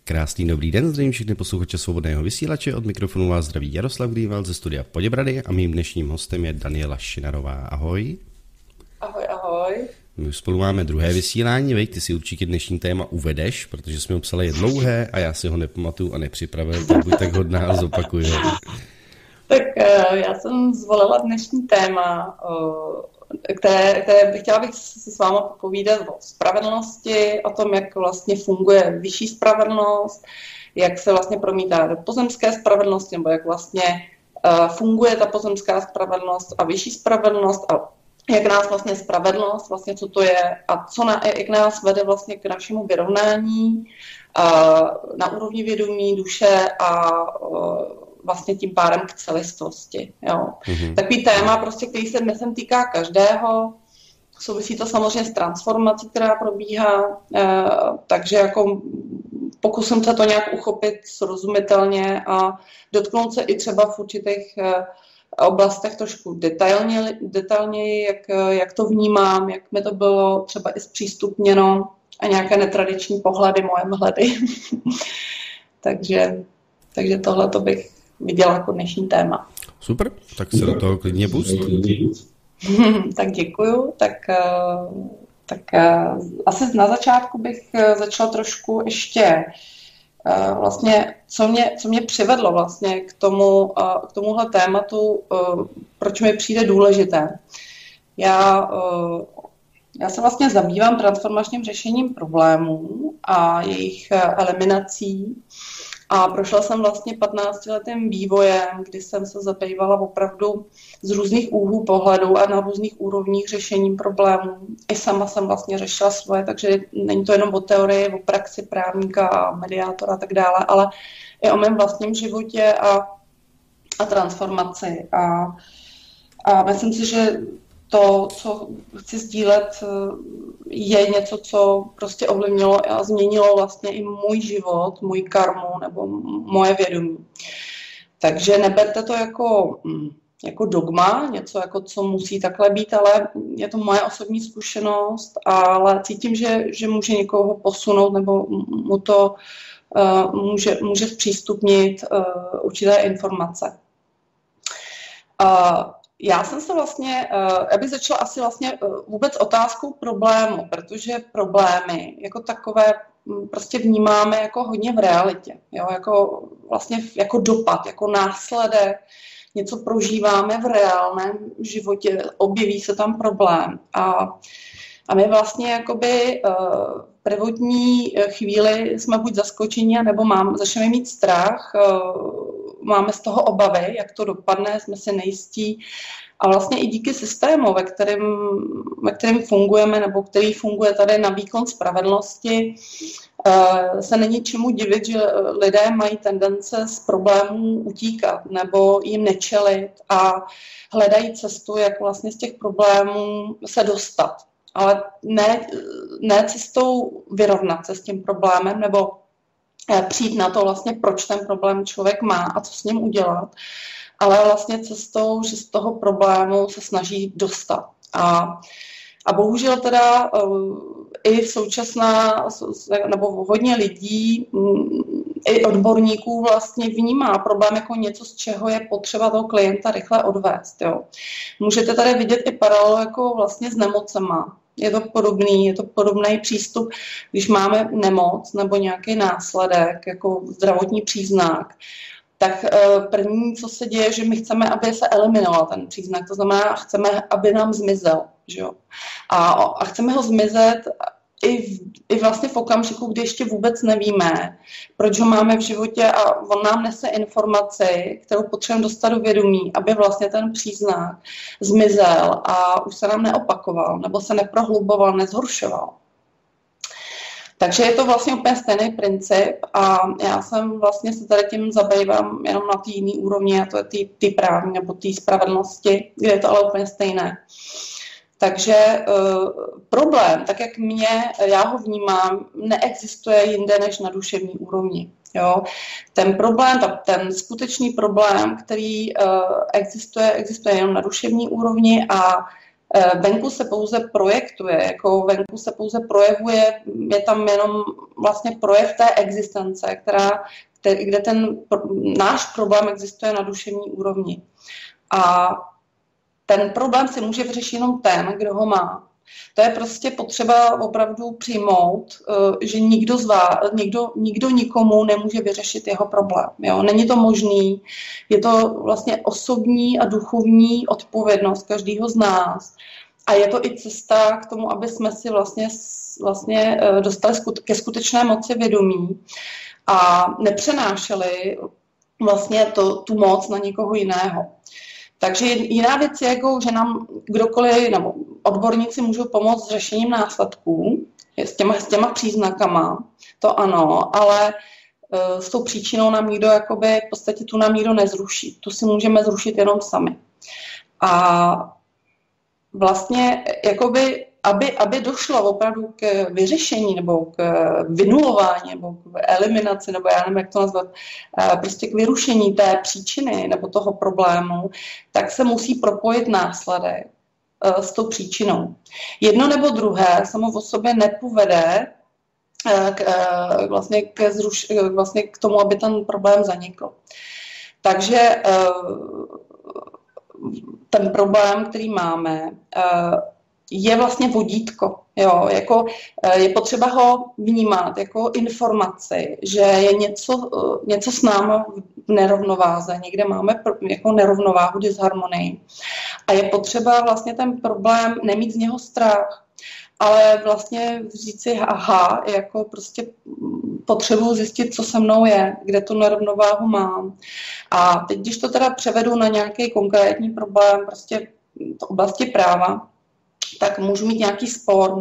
Krásný dobrý den, zdravím všechny posluchače Svobodného vysílače, od mikrofonu vás zdraví Jaroslav Grýval ze studia Poděbrady a mým dnešním hostem je Daniela Šinarová. Ahoj. Ahoj, ahoj. My už spolu máme druhé vysílání, vej, ty si určitě dnešní téma uvedeš, protože jsme ho psali je dlouhé a já si ho nepamatuju a nepřipravil, tak buď tak hodná a zopakuj ho. Tak já jsem zvolila dnešní téma, chtěla bych si s váma popovídat o spravedlnosti, o tom, jak vlastně funguje vyšší spravedlnost, jak se vlastně promítá do pozemské spravedlnosti, nebo jak vlastně funguje ta pozemská spravedlnost a vyšší spravedlnost a jak nás vlastně spravedlnost, vlastně co to je a jak nás vede vlastně k našemu vyrovnání na úrovni vědomí, duše a vlastně tím pádem k celistvosti. Jo. Mm-hmm. Takový téma, prostě, který se myslím týká každého, souvisí to samozřejmě s transformací, která probíhá, takže jako pokusím se to nějak uchopit srozumitelně a dotknout se i třeba v určitých oblastech trošku detailněji, jak to vnímám, jak mi to bylo třeba i zpřístupněno a nějaké netradiční pohledy, moje vhledy. takže tohle to bych viděla jako dnešní téma. Super, tak se do toho klidně pust. Tak děkuju. Tak asi na začátku bych začala trošku ještě vlastně, co mě přivedlo vlastně k tomuhle tématu, proč mi přijde důležité. Já se vlastně zabývám transformačním řešením problémů a jejich eliminací a prošla jsem vlastně 15letým vývojem, kdy jsem se zabývala opravdu z různých úhlů pohledu a na různých úrovních řešením problémů. I sama jsem vlastně řešila svoje, takže není to jenom o teorii, o praxi právníka a mediátora a tak dále, ale i o mém vlastním životě a transformaci. A myslím si, že to, co chci sdílet, je něco, co prostě ovlivnilo a změnilo vlastně i můj život, můj karmu nebo moje vědomí. Takže neberte to jako dogma, něco, jako co musí takhle být, ale je to moje osobní zkušenost, ale cítím, že může někoho posunout nebo mu to může zpřístupnit určité informace. Já jsem se vlastně, já bych začala asi vlastně vůbec otázkou problému, protože problémy jako takové prostě vnímáme jako hodně v realitě, jo? Jako dopad, jako následek, něco prožíváme v reálném životě, objeví se tam problém a my vlastně jakoby v prvotní chvíli jsme buď zaskočeni, nebo začneme mít strach, máme z toho obavy, jak to dopadne, jsme si nejistí. A vlastně i díky systému, ve kterém fungujeme, nebo který funguje tady na výkon spravedlnosti, se není čemu divit, že lidé mají tendence z problémů utíkat nebo jim nečelit a hledají cestu, jak vlastně z těch problémů se dostat. Ale ne cestou vyrovnat se s tím problémem nebo přijít na to vlastně, proč ten problém člověk má a co s ním udělat, ale vlastně cestou, že z toho problému se snaží dostat. A bohužel teda i nebo hodně lidí, i odborníků vlastně vnímá problém jako něco, z čeho je potřeba toho klienta rychle odvést. Jo. Můžete tady vidět i paralelu jako vlastně s nemocema. Je to podobný přístup, když máme nemoc nebo nějaký následek, jako zdravotní příznak, tak první, co se děje, že my chceme, aby se eliminoval ten příznak, to znamená, chceme, aby nám zmizel. Že jo? A chceme ho zmizet i vlastně v okamžiku, kdy ještě vůbec nevíme, proč ho máme v životě a on nám nese informaci, kterou potřebujeme dostat do vědomí, aby vlastně ten příznak zmizel a už se nám neopakoval, nebo se neprohluboval, nezhoršoval. Takže je to vlastně úplně stejný princip a já jsem vlastně se tady tím zabývám jenom na té jiné úrovni, a to je ty právní nebo té spravedlnosti, kde je to ale úplně stejné. Takže problém, tak jak já ho vnímám, neexistuje jinde než na duševní úrovni. Jo? Ten problém, ten skutečný problém, který existuje jenom na duševní úrovni a Venku se pouze projektuje, jako venku se pouze projevuje, je tam jenom vlastně projev té existence, kde ten náš problém existuje na duševní úrovni. A ten problém si může vyřešit jenom ten, kdo ho má. To je prostě potřeba opravdu přijmout, že nikdo nikomu nemůže vyřešit jeho problém. Jo? Není to možný, je to vlastně osobní a duchovní odpovědnost každého z nás. A je to i cesta k tomu, aby jsme si vlastně dostali ke skutečné moci vědomí a nepřenášeli vlastně tu moc na někoho jiného. Takže jiná věc je, jako, že nám kdokoliv, nebo odborníci můžou pomoct s řešením následků, s těma příznakama, to ano, ale s tou příčinou nám nikdo, jakoby, v podstatě tu nám nikdo nezruší. Tu si můžeme zrušit jenom sami. A vlastně, jakoby, aby došlo opravdu k vyřešení nebo k vynulování nebo k eliminaci, nebo já nevím, jak to nazvat, prostě k vyrušení té příčiny nebo toho problému, tak se musí propojit následek s tou příčinou. Jedno nebo druhé samo o sobě nepovede vlastně k tomu, aby ten problém zanikl. Takže ten problém, který máme, je vlastně vodítko. Jo? Jako, je potřeba ho vnímat jako informaci, že je něco s námi v nerovnováze, někde máme jako nerovnováhu, disharmonii. A je potřeba vlastně ten problém nemít z něho strach, ale vlastně říct si aha, jako prostě potřebuji zjistit, co se mnou je, kde tu nerovnováhu mám. A teď, když to teda převedu na nějaký konkrétní problém, prostě v oblasti práva, tak můžu mít nějaký spor,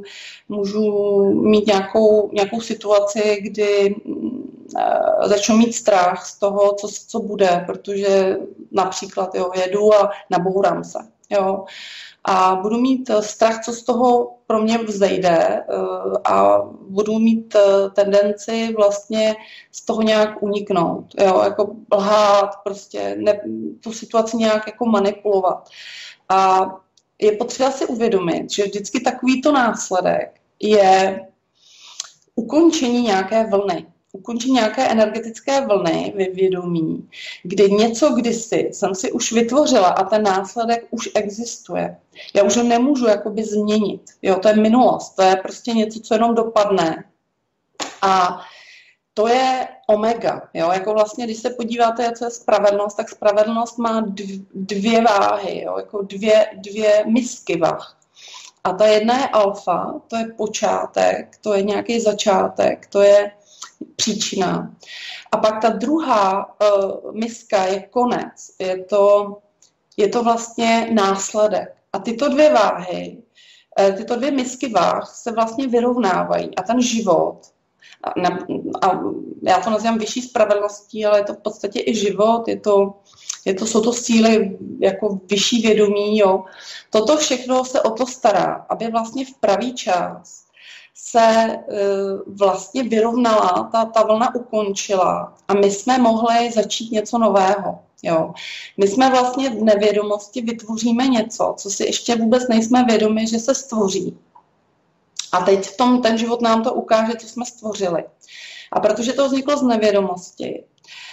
můžu mít nějakou situaci, kdy začnu mít strach z toho, co bude, protože například jedu a nabourám se. Jo. A budu mít strach, co z toho pro mě vzejde a budu mít tendenci vlastně z toho nějak uniknout, jo, jako lhát, prostě tu situaci nějak jako manipulovat. A je potřeba si uvědomit, že vždycky takovýto následek je ukončení nějaké vlny. Ukončení nějaké energetické vlny ve vědomí, kdy něco kdysi jsem si už vytvořila a ten následek už existuje. Já už ho nemůžu jakoby změnit. Jo, to je minulost, to je prostě něco, co jenom dopadne. A to je omega. Jo? Jako vlastně, když se podíváte, co je spravedlnost, tak spravedlnost má dvě váhy, jo? Jako dvě misky vah. A ta jedna je alfa, to je počátek, to je nějaký začátek, to je příčina. A pak ta druhá miska je konec, je to vlastně následek. A tyto dvě váhy, tyto dvě misky váh se vlastně vyrovnávají. A ten život, a já to nazývám vyšší spravedlností, ale je to v podstatě i život, jsou to síly jako vyšší vědomí. Jo. Toto všechno se o to stará, aby vlastně v pravý čas se vlastně vyrovnala, ta vlna ukončila a my jsme mohli začít něco nového. Jo. My jsme vlastně v nevědomosti vytvoříme něco, co si ještě vůbec nejsme vědomi, že se stvoří. A teď v tom ten život nám to ukáže, co jsme stvořili. A protože to vzniklo z nevědomosti,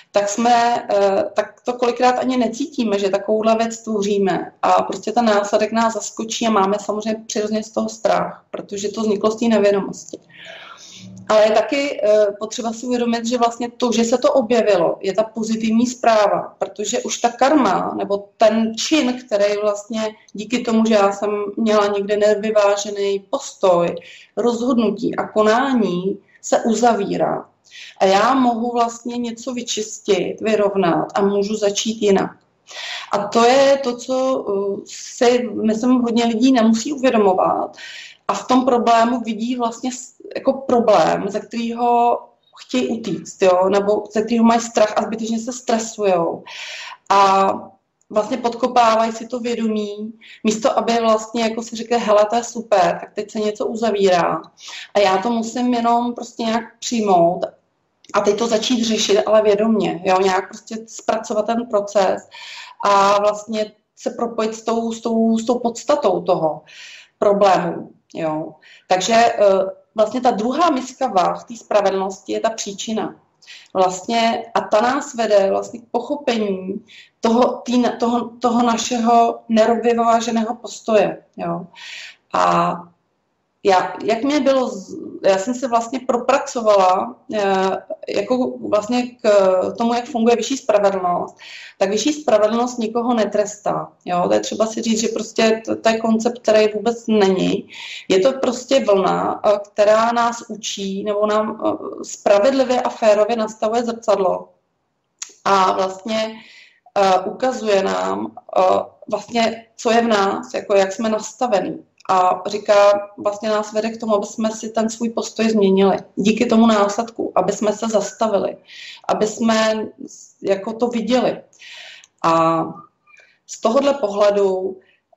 tak to kolikrát ani necítíme, že takovouhle věc tvoříme. A prostě ten následek nás zaskočí a máme samozřejmě přirozeně z toho strach, protože to vzniklo z té nevědomosti. Ale je taky potřeba si uvědomit, že vlastně to, že se to objevilo, je ta pozitivní zpráva, protože už ta karma, nebo ten čin, který vlastně díky tomu, že já jsem měla někde nevyvážený postoj, rozhodnutí a konání, se uzavírá. A já mohu vlastně něco vyčistit, vyrovnat a můžu začít jinak. A to je to, co si, myslím, hodně lidí nemusí uvědomovat. A v tom problému vidí vlastně jako problém, ze kterého chtějí utíct, jo? Nebo ze kterého mají strach a zbytečně se stresujou. A vlastně podkopávají si to vědomí, místo aby vlastně jako si řekne, hele, to je super, tak teď se něco uzavírá. A já to musím jenom prostě nějak přijmout a teď to začít řešit, ale vědomě, jo? Nějak prostě zpracovat ten proces a vlastně se propojit s tou podstatou toho problému. Jo. Takže vlastně ta druhá miska vah té spravedlnosti je ta příčina. Vlastně, a ta nás vede vlastně k pochopení toho našeho nevyváženého postoje. Jo. A já jsem se vlastně propracovala jako vlastně k tomu, jak funguje vyšší spravedlnost, tak vyšší spravedlnost nikoho netrestá. Jo? To je třeba si říct, že prostě to je koncept, který vůbec není. Je to prostě vlna, která nás učí, nebo nám spravedlivě a férově nastavuje zrcadlo a vlastně ukazuje nám vlastně, co je v nás, jako jak jsme nastavení. A říká, vlastně nás vede k tomu, aby jsme si ten svůj postoj změnili. Díky tomu následku, aby jsme se zastavili, aby jsme jako to viděli. A z tohohle pohledu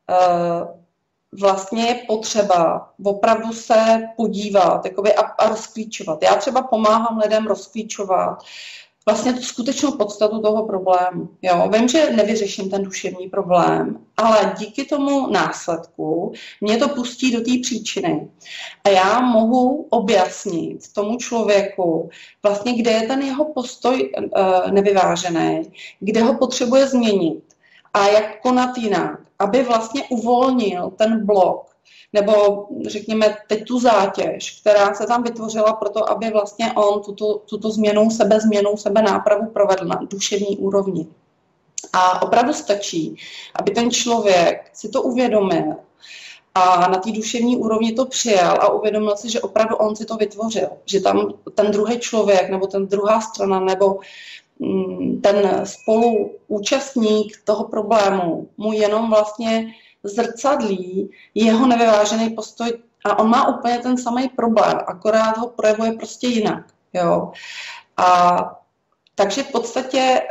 vlastně je potřeba opravdu se podívat a rozklíčovat. Já třeba pomáhám lidem rozklíčovat vlastně tu skutečnou podstatu toho problému. Jo, vím, že nevyřeším ten duševní problém, ale díky tomu následku mě to pustí do té příčiny. A já mohu objasnit tomu člověku vlastně, kde je ten jeho postoj nevyvážený, kde ho potřebuje změnit a jak konat jinak, aby vlastně uvolnil ten blok, nebo řekněme teď tu zátěž, která se tam vytvořila proto, aby vlastně on tuto změnu sebenápravu provedl na duševní úrovni. A opravdu stačí, aby ten člověk si to uvědomil a na té duševní úrovni to přijal a uvědomil si, že opravdu on si to vytvořil. Že tam ten druhý člověk, nebo ten druhá strana, nebo ten spoluúčastník toho problému mu jenom vlastně zrcadlí jeho nevyvážený postoj a on má úplně ten samý problém, akorát ho projevuje prostě jinak. Jo. A takže v podstatě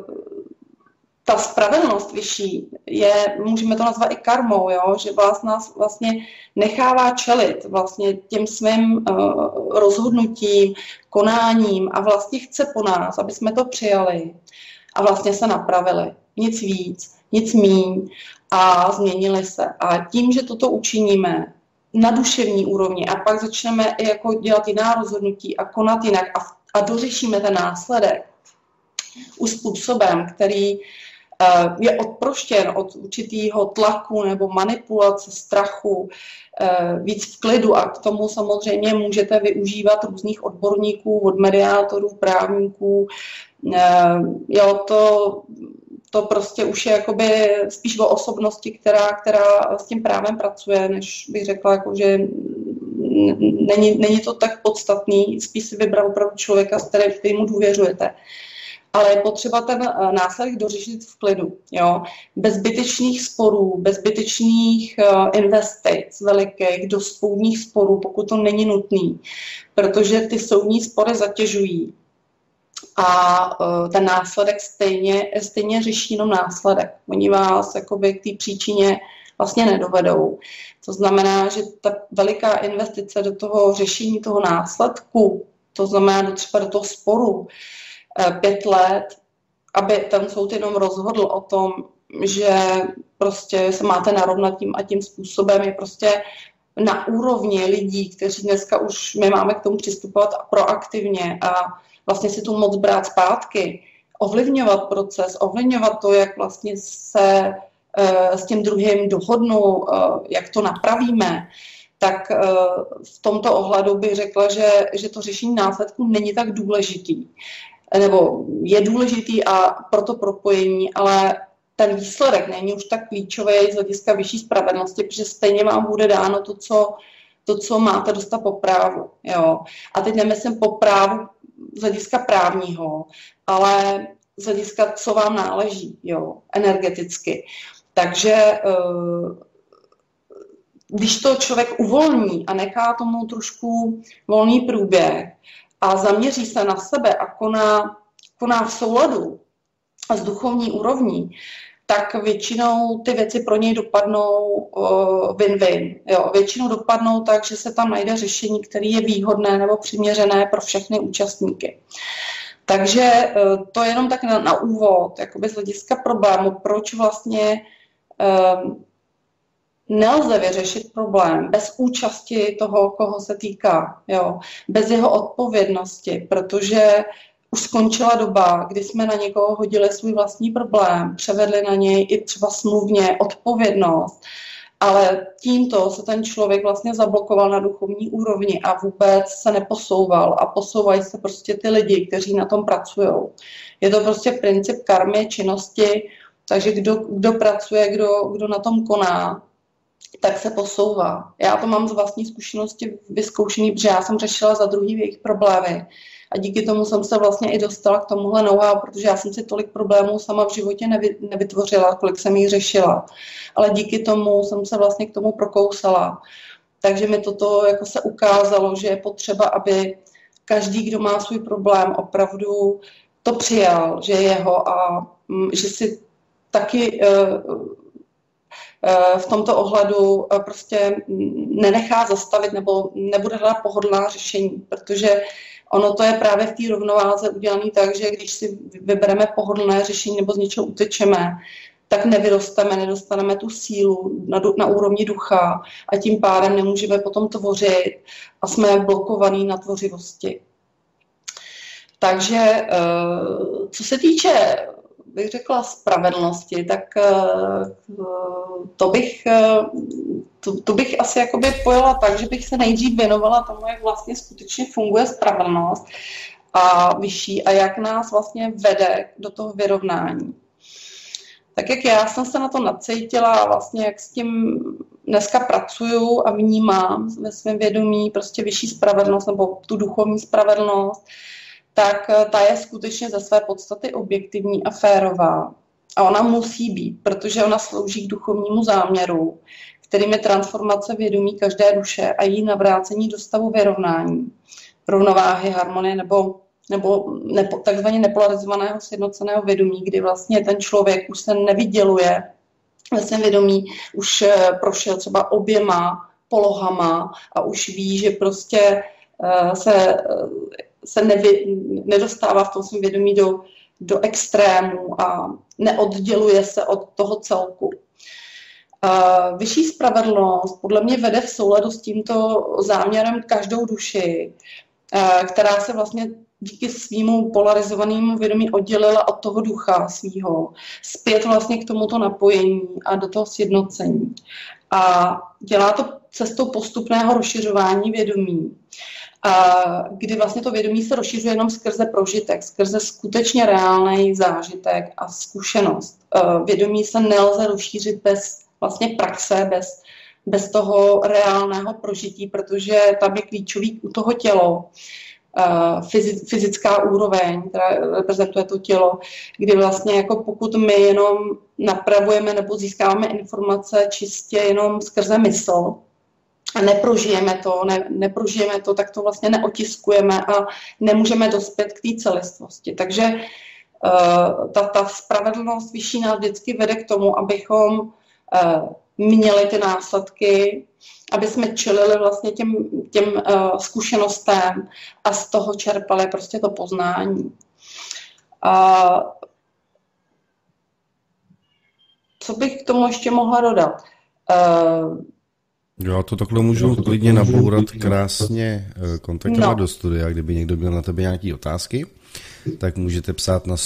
ta spravedlnost vyšší můžeme to nazvat i karmou, jo, že nás vlastně nechává čelit vlastně těm svým rozhodnutím, konáním a vlastně chce po nás, aby jsme to přijali a vlastně se napravili. Nic víc, nic míň a změnili se. A tím, že toto učiníme na duševní úrovni a pak začneme jako dělat jiná rozhodnutí a konat jinak a dořešíme ten následek už způsobem, který je odproštěn od určitého tlaku nebo manipulace, strachu, víc v klidu a k tomu samozřejmě můžete využívat různých odborníků, od mediátorů, právníků. Jo, to prostě už je jakoby spíš o osobnosti, která s tím právem pracuje, než bych řekla, jako, že není to tak podstatný, spíš si vybral opravdu člověka, kterému důvěřujete. Ale je potřeba ten následek dořešit v klidu. Jo? Bez zbytečných sporů, bez zbytečných investic velikých do soudních sporů, pokud to není nutný, protože ty soudní spory zatěžují. A ten následek stejně řeší jenom následek. Oni vás jakoby k té příčině vlastně nedovedou. To znamená, že ta veliká investice do toho řešení toho následku, to znamená třeba do toho sporu, 5 let, aby ten soud jenom rozhodl o tom, že prostě se máte narovnat tím a tím způsobem, je prostě na úrovni lidí, kteří dneska už my máme k tomu přistupovat proaktivně a vlastně si tu moc brát zpátky, ovlivňovat proces, ovlivňovat to, jak vlastně se s tím druhým dohodnou, jak to napravíme, tak v tomto ohledu bych řekla, že to řešení následků není tak důležitý. Nebo je důležitý a proto propojení, ale ten výsledek není už tak klíčový z hlediska vyšší spravedlnosti, protože stejně vám bude dáno to, co máte dostat po právu. Jo. A teď nemyslím po právu z hlediska právního, ale z hlediska, co vám náleží, jo, energeticky. Takže když to člověk uvolní a nechá tomu trošku volný průběh a zaměří se na sebe a koná v souladu a z duchovní úrovní, tak většinou ty věci pro něj dopadnou win-win. Jo, většinou dopadnou tak, že se tam najde řešení, které je výhodné nebo přiměřené pro všechny účastníky. Takže to je jenom tak na úvod, jakoby z hlediska problému, proč vlastně nelze vyřešit problém bez účasti toho, koho se týká, jo? Bez jeho odpovědnosti, protože už skončila doba, kdy jsme na někoho hodili svůj vlastní problém, převedli na něj i třeba smluvně odpovědnost, ale tímto se ten člověk vlastně zablokoval na duchovní úrovni a vůbec se neposouval a posouvají se prostě ty lidi, kteří na tom pracují. Je to prostě princip karmy, činnosti, takže kdo pracuje, kdo na tom koná, tak se posouvá. Já to mám z vlastní zkušenosti vyzkoušený, protože já jsem řešila za druhý jejich problémy. A díky tomu jsem se vlastně i dostala k tomuhle know-how, protože já jsem si tolik problémů sama v životě nevytvořila, kolik jsem jich řešila. Ale díky tomu jsem se vlastně k tomu prokousala. Takže mi toto jako se ukázalo, že je potřeba, aby každý, kdo má svůj problém, opravdu to přijal, že je jeho a že si taky v tomto ohledu prostě nenechá zastavit nebo nebude hledat pohodlná řešení, protože ono to je právě v té rovnováze udělané tak, že když si vybereme pohodlné řešení nebo z něčeho utečeme, tak nevyrosteme, nedostaneme tu sílu na úrovni ducha a tím pádem nemůžeme potom tvořit a jsme blokovaní na tvořivosti. Takže co se týče, bych řekla, spravedlnosti, tak to bych asi jakoby pojala tak, že bych se nejdřív věnovala tomu, jak vlastně skutečně funguje spravedlnost a vyšší a jak nás vlastně vede do toho vyrovnání. Tak jak já jsem se na to nacítila a vlastně jak s tím dneska pracuju a vnímám ve svém vědomí prostě vyšší spravedlnost nebo tu duchovní spravedlnost, tak ta je skutečně ze své podstaty objektivní a férová. A ona musí být, protože ona slouží k duchovnímu záměru, kterým je transformace vědomí každé duše a její navrácení do stavu vyrovnání, rovnováhy, harmonie nebo takzvaně nepolarizovaného sjednoceného vědomí, kdy vlastně ten člověk už se nevyděluje ve svém vědomí, už prošel třeba oběma polohama a už ví, že prostě se nedostává v tom svém vědomí do extrému a neodděluje se od toho celku. Vyšší spravedlnost podle mě vede v souladu s tímto záměrem každou duši, která se vlastně díky svýmu polarizovanému vědomí oddělila od toho ducha svýho, zpět vlastně k tomuto napojení a do toho sjednocení. A dělá to cestou postupného rozšiřování vědomí, kdy vlastně to vědomí se rozšiřuje jenom skrze prožitek, skrze skutečně reálný zážitek a zkušenost. Vědomí se nelze rozšířit bez vlastně praxe, bez toho reálného prožití, protože tam je klíčový u toho tělo, fyzická úroveň, která reprezentuje to tělo, kdy vlastně jako pokud my jenom napravujeme nebo získáváme informace čistě jenom skrze mysl a neprožijeme to, tak to vlastně neotiskujeme a nemůžeme dospět k té celistvosti. Takže ta spravedlnost vyšší nás vždycky vede k tomu, abychom měli ty následky, aby jsme čelili vlastně těm zkušenostem a z toho čerpali prostě to poznání. Co bych k tomu ještě mohla dodat? Já to takhle můžu klidně nabourat krásně, kontaktovat do studia, kdyby někdo měl na tebe nějaké otázky, tak můžete psát na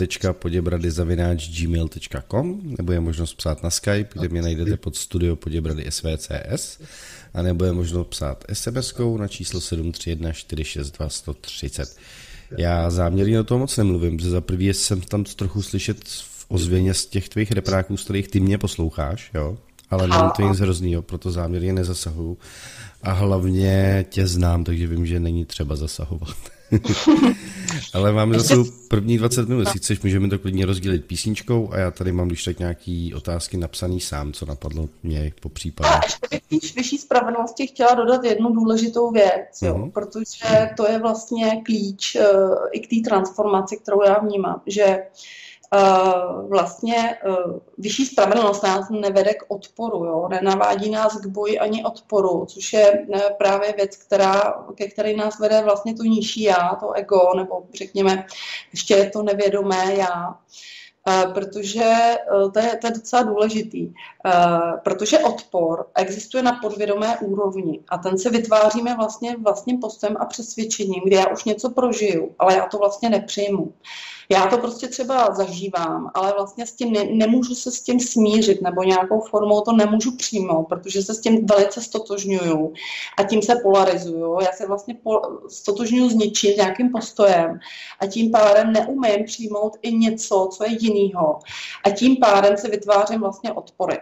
studio.poděbrady@gmail.com nebo je možnost psát na Skype, kde mě najdete pod Studio Poděbrady SVCS, a nebo je možno psát SMS-kou na číslo 731 462 130. Já záměrně o tom moc nemluvím, protože za prvý jsem tam trochu slyšet v ozvěně z těch tvých repráků, z kterých ty mě posloucháš, jo? Ale není to nic hroznýho, proto záměrně nezasahuju. A hlavně tě znám, takže vím, že není třeba zasahovat. Ale máme zase první 20 minut, jestli chceš, můžeme to klidně rozdělit písničkou a já tady mám když tak nějaký otázky napsaný sám, co napadlo mě po případě. A ještě bych vyšší spravedlnosti chtěla dodat jednu důležitou věc, jo, protože to je vlastně klíč i k té transformaci, kterou já vnímám, že vlastně vyšší spravedlnost nás nevede k odporu, jo? Nenavádí nás k boji ani odporu, což je právě věc, ke které nás vede vlastně to nižší já, to ego, nebo řekněme ještě to nevědomé já. protože to je docela důležitý, protože odpor existuje na podvědomé úrovni a ten se vytváříme vlastním postojem a přesvědčením, kdy já už něco prožiju, ale já to vlastně nepřijmu. Já to prostě třeba zažívám, ale vlastně s tím nemůžu se s tím smířit nebo nějakou formou to nemůžu přijmout, protože se s tím velice stotožňuju a tím se polarizuju. Já se vlastně stotožňuju s něčím, s nějakým postojem a tím pádem neumím přijmout i něco, co je jinýho. A tím pádem si vytvářím vlastně odpory.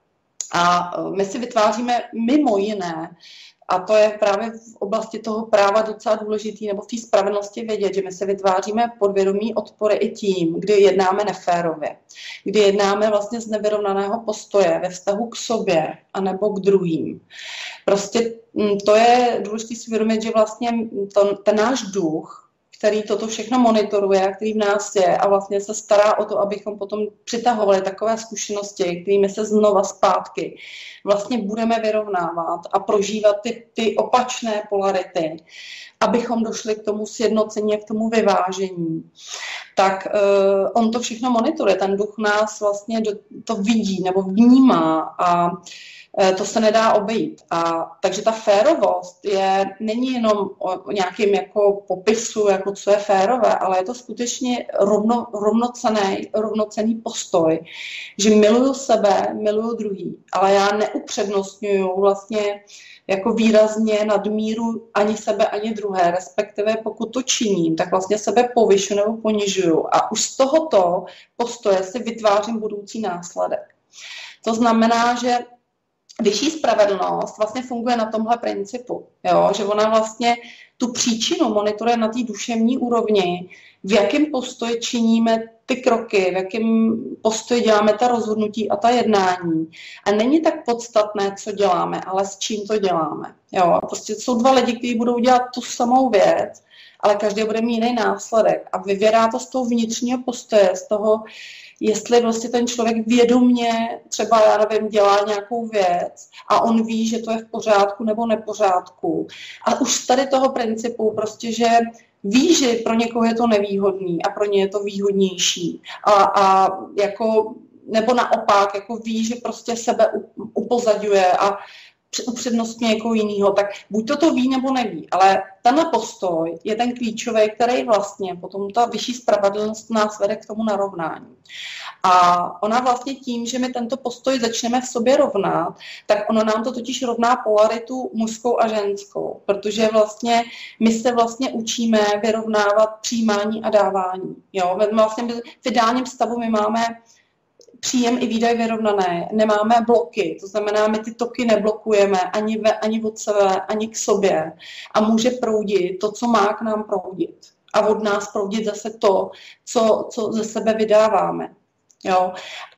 A my si vytváříme mimo jiné, a to je právě v oblasti toho práva docela důležitý, nebo v té spravedlnosti vědět, že my se vytváříme podvědomí odpory i tím, kdy jednáme neférově, kdy jednáme vlastně z nevyrovnaného postoje ve vztahu k sobě anebo k druhým. Prostě to je důležité si uvědomit, že vlastně ten náš duch, který toto všechno monitoruje, který v nás je a vlastně se stará o to, abychom potom přitahovali takové zkušenosti, kterými se znova zpátky vlastně budeme vyrovnávat a prožívat ty opačné polarity, abychom došli k tomu sjednocení a k tomu vyvážení. Tak on to všechno monitoruje, ten duch nás vlastně to vidí nebo vnímá a to se nedá obejít. Takže ta férovost není jenom o nějakém jako popisu, jako co je férové, ale je to skutečně rovnocenný postoj, že miluju sebe, miluju druhý, ale já neupřednostňuju vlastně jako výrazně nadmíru ani sebe, ani druhé, respektive pokud to činím, tak vlastně sebe povyšuju nebo ponižuju a už z tohoto postoje si vytvářím budoucí následek. To znamená, že vyšší spravedlnost vlastně funguje na tomhle principu, jo? Že ona vlastně tu příčinu monitoruje na té duševní úrovni, v jakém postoji činíme ty kroky, v jakém postoji děláme ta rozhodnutí a ta jednání. A není tak podstatné, co děláme, ale s čím to děláme. Jo? Prostě jsou dva lidi, kteří budou dělat tu samou věc, ale každý bude mít jiný následek. A vyvěrá to z toho vnitřního postoje, z toho, jestli vlastně ten člověk vědomě třeba, já nevím, dělá nějakou věc a on ví, že to je v pořádku nebo nepořádku. A už z tady toho principu prostě, že ví, že pro někoho je to nevýhodný a pro ně je to výhodnější. A jako, nebo naopak, jako ví, že prostě sebe upozadňuje a upřednostňuje někoho jiného, tak buď to ví nebo neví, ale tenhle postoj je ten klíčový, který vlastně potom ta vyšší spravedlnost nás vede k tomu narovnání. A ona vlastně tím, že my tento postoj začneme v sobě rovnat, tak ono nám to totiž rovná polaritu mužskou a ženskou, protože vlastně my se vlastně učíme vyrovnávat přijímání a dávání. Jo? Vlastně v ideálním stavu my máme příjem i výdaj vyrovnané, nemáme bloky, to znamená, my ty toky neblokujeme ani od sebe, ani k sobě a může proudit to, co má k nám proudit a od nás proudit zase to, co ze sebe vydáváme. Jo?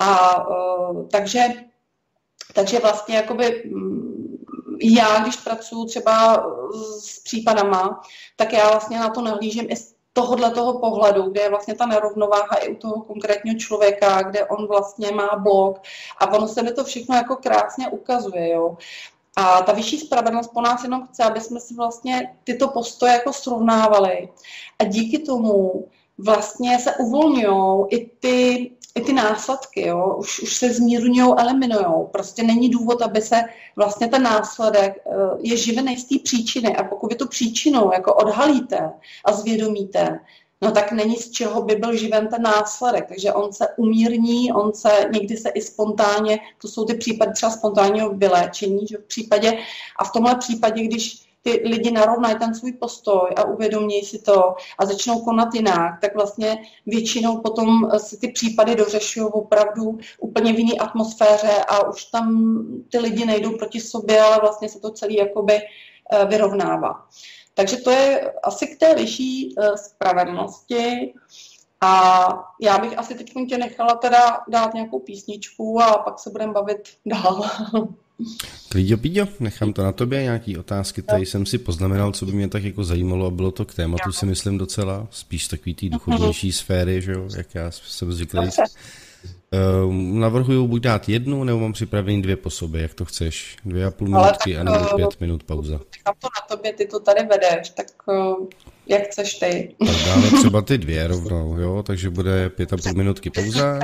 Takže vlastně jakoby já, když pracuji třeba s případama, tak já vlastně na to nahlížím i z toho pohledu, kde je vlastně ta nerovnováha i u toho konkrétního člověka, kde on vlastně má blok a ono se mi to všechno jako krásně ukazuje, jo. A ta vyšší spravedlnost po nás jenom chce, aby jsme si vlastně tyto postoje jako srovnávali a díky tomu vlastně se uvolňují i ty následky, jo? Už se zmírňují, eliminujou. Prostě není důvod, aby se vlastně ten následek je živený z té příčiny. A pokud vy tu příčinu jako odhalíte a zvědomíte, no tak není z čeho by byl živen ten následek. Takže on se umírní, někdy se i spontánně, to jsou ty případy třeba spontánního vyléčení, že v tomhle případě, když ty lidi narovnají ten svůj postoj a uvědomějí si to a začnou konat jinak, tak vlastně většinou potom si ty případy dořešují opravdu úplně v jiné atmosféře a už tam ty lidi nejdou proti sobě, ale vlastně se to celé jakoby vyrovnává. Takže to je asi k té vyšší spravedlnosti a já bych asi teď tě nechala teda dát nějakou písničku a pak se budeme bavit dál. Klidě, Píďo, nechám to na tobě, nějaký otázky, tady jsem si poznamenal, co by mě tak jako zajímalo a bylo to k tématu, si myslím docela, spíš takový tý duchovnější sféry, že jo, jak já jsem zvyklý. Navrhuju buď dát jednu, nebo mám připravený 2 po sobě, jak to chceš, 2,5 minutky a nebo 5 minut pauza. Nechám to na tobě, ty to tady vedeš, tak jak chceš ty. Tak dáme třeba ty 2 rovnou, jo, takže bude 5,5 minutky pauza.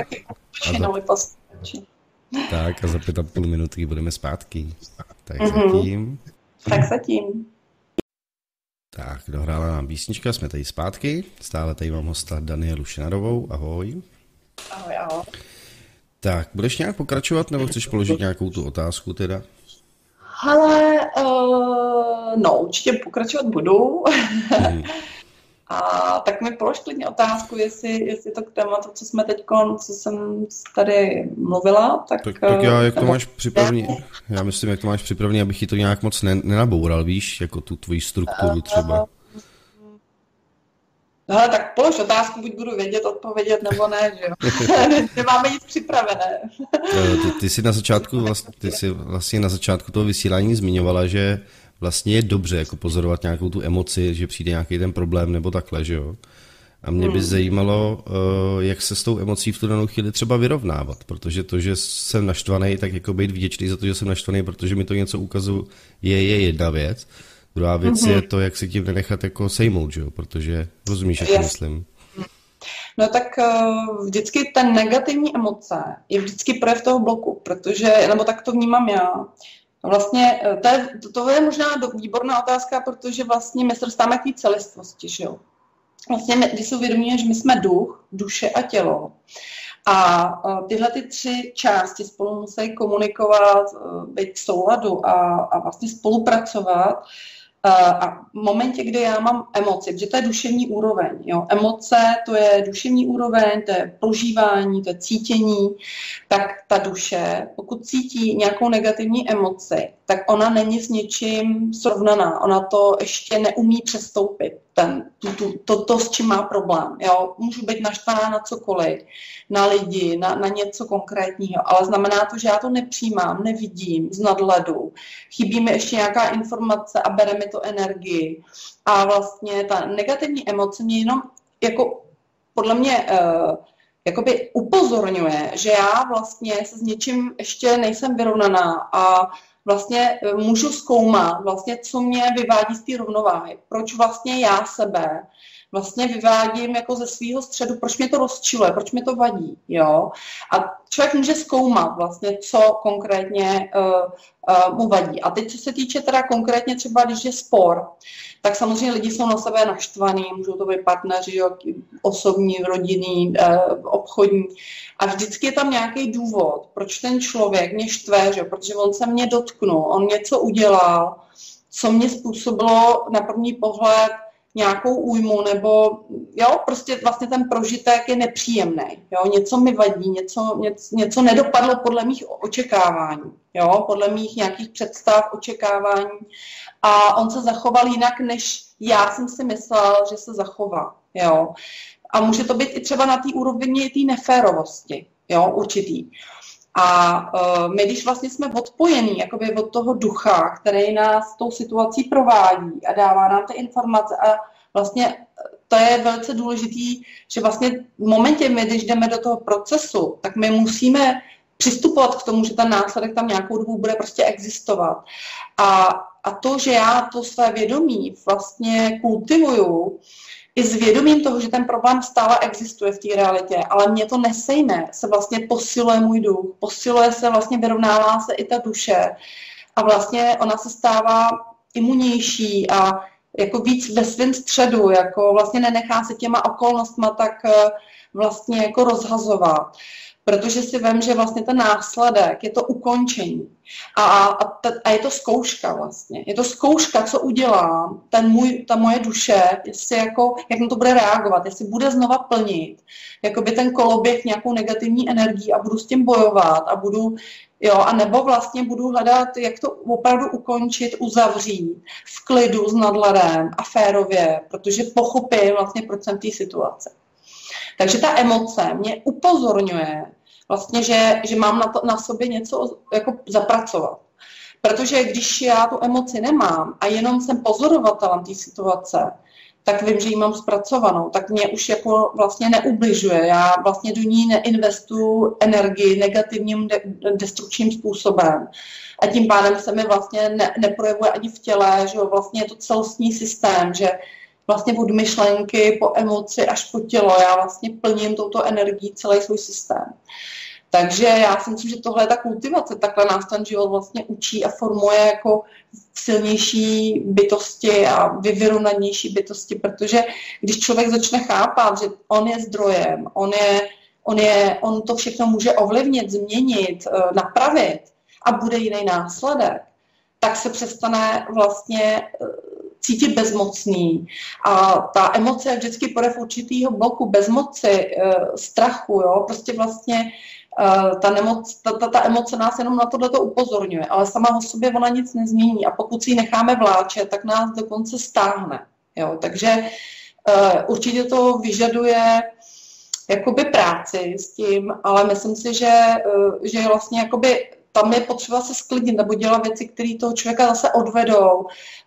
Tak a za 5,5 minutky budeme zpátky. Tak zatím. Tak zatím. Tak, dohrála nám písnička, jsme tady zpátky. Stále tady mám hosta Danielu Šinarovou. Ahoj. Ahoj, ahoj. Tak, budeš nějak pokračovat, nebo chceš položit nějakou tu otázku teda? Ale, no, určitě pokračovat budu. A tak mi polož klidně otázku, jestli to k tématu, co jsem tady mluvila, tak já, jak to máš připravený, já myslím, jak to máš připravený, abych ti to nějak moc nenaboural, víš, jako tu tvoji strukturu třeba. Hele, tak polož otázku, buď budu vědět, odpovědět, nebo ne, že jo. Nemáme nic připravené. Ty jsi vlastně na začátku toho vysílání zmiňovala, že vlastně je dobře jako pozorovat nějakou tu emoci, že přijde nějaký ten problém nebo takhle, že jo. A mě by zajímalo, jak se s tou emocí v tu danou chvíli třeba vyrovnávat, protože to, že jsem naštvaný, tak jako být vděčný za to, že jsem naštvaný, protože mi to něco ukazuje, je jedna věc. Druhá věc je to, jak se tím nenechat jako sejmout, že jo, protože rozumíš, jak to myslím. No tak vždycky ta negativní emoce je vždycky projev toho bloku, protože, nebo tak to vnímám já. Vlastně to je možná výborná otázka, protože vlastně my se dostáváme k té celistvosti, že jo. Vlastně když si uvědomíme, že my jsme duch, duše a tělo a tyhle ty 3 části spolu musí komunikovat, být v souladu a vlastně spolupracovat. A v momentě, kdy já mám emoci, protože to je duševní úroveň, jo? Emoce, to je duševní úroveň, to je prožívání, to je cítění, tak ta duše, pokud cítí nějakou negativní emoci, tak ona není s něčím srovnaná, ona to ještě neumí přestoupit, to s čím má problém. Jo? Můžu být naštvaná na cokoliv, na lidi, na něco konkrétního, ale znamená to, že já to nepřijímám, nevidím z nadhledu, chybí mi ještě nějaká informace a bere mi to energii. A vlastně ta negativní emoce mě jenom jako podle mě jakoby upozorňuje, že já vlastně se s něčím ještě nejsem vyrovnaná a vlastně můžu zkoumat, vlastně, co mě vyvádí z té rovnováhy. Proč vlastně já sebe vlastně vyvádím jako ze svého středu, proč mě to rozčiluje, proč mě to vadí, jo. A člověk může zkoumat vlastně, co konkrétně mu vadí. A teď, co se týče teda konkrétně třeba, když je spor, tak samozřejmě lidi jsou na sebe naštvaní, můžou to být partneři, jo, osobní, rodinný, obchodní. A vždycky je tam nějaký důvod, proč ten člověk mě štve, že? Protože on se mě dotknul, on něco udělal, co mě způsobilo na první pohled nějakou újmu, nebo jo, prostě vlastně ten prožitek je nepříjemný, jo, něco mi vadí, něco nedopadlo podle mých očekávání, jo, podle mých nějakých představ, očekávání a on se zachoval jinak, než já jsem si myslel, že se zachová, jo. A může to být i třeba na té úrovni té neférovosti, jo, určitý. A my, když vlastně jsme odpojení jakoby od toho ducha, který nás tou situací provádí a dává nám ty informace a vlastně to je velice důležitý, že vlastně v momentě, když jdeme do toho procesu, tak my musíme přistupovat k tomu, že ten následek tam nějakou dobu bude prostě existovat. A to, že já to své vědomí vlastně kultivuju, i s vědomím toho, že ten problém stále existuje v té realitě, ale mě to nesejme, se vlastně posiluje můj duch, posiluje se, vlastně vyrovnává se i ta duše a vlastně ona se stává imunnější a jako víc ve svém středu, jako vlastně nenechá se těma okolnostma tak vlastně jako rozhazovat. Protože si vem, že vlastně ten následek je to ukončení. A je to zkouška vlastně. Je to zkouška, co udělá ta moje duše, jestli jako, jak na to bude reagovat, jestli bude znova plnit jakoby ten koloběh nějakou negativní energií a budu s tím bojovat a budu, jo, a nebo vlastně budu hledat, jak to opravdu ukončit, uzavřít v klidu s nadhledem a férově, protože pochopím vlastně, proč jsem v té situaci. Takže ta emoce mě upozorňuje vlastně, že mám na sobě něco jako zapracovat. Protože když já tu emoci nemám a jenom jsem pozorovatelem té situace, tak vím, že ji mám zpracovanou, tak mě už jako vlastně neubližuje. Já vlastně do ní neinvestuju energii negativním, destrukčním způsobem. A tím pádem se mi vlastně neprojevuje ani v těle, že vlastně je to celostní systém, že vlastně od myšlenky po emoci až po tělo. Já vlastně plním touto energií celý svůj systém. Takže já si myslím, že tohle je ta kultivace, takhle nás ten život vlastně učí a formuje jako silnější bytosti a vyvyrovnanější bytosti, protože když člověk začne chápat, že on je zdrojem, on to všechno může ovlivnit, změnit, napravit a bude jiný následek, tak se přestane vlastně cítit bezmocný. A ta emoce je vždycky projev určitýho bloku bezmoci, strachu, jo, prostě vlastně ta emoce nás jenom na tohleto upozorňuje, ale sama o sobě ona nic nezmění a pokud si ji necháme vláčet, tak nás dokonce stáhne. Jo? Takže určitě to vyžaduje jakoby práci s tím, ale myslím si, že vlastně jakoby tam je potřeba se sklidnit nebo dělat věci, které toho člověka zase odvedou,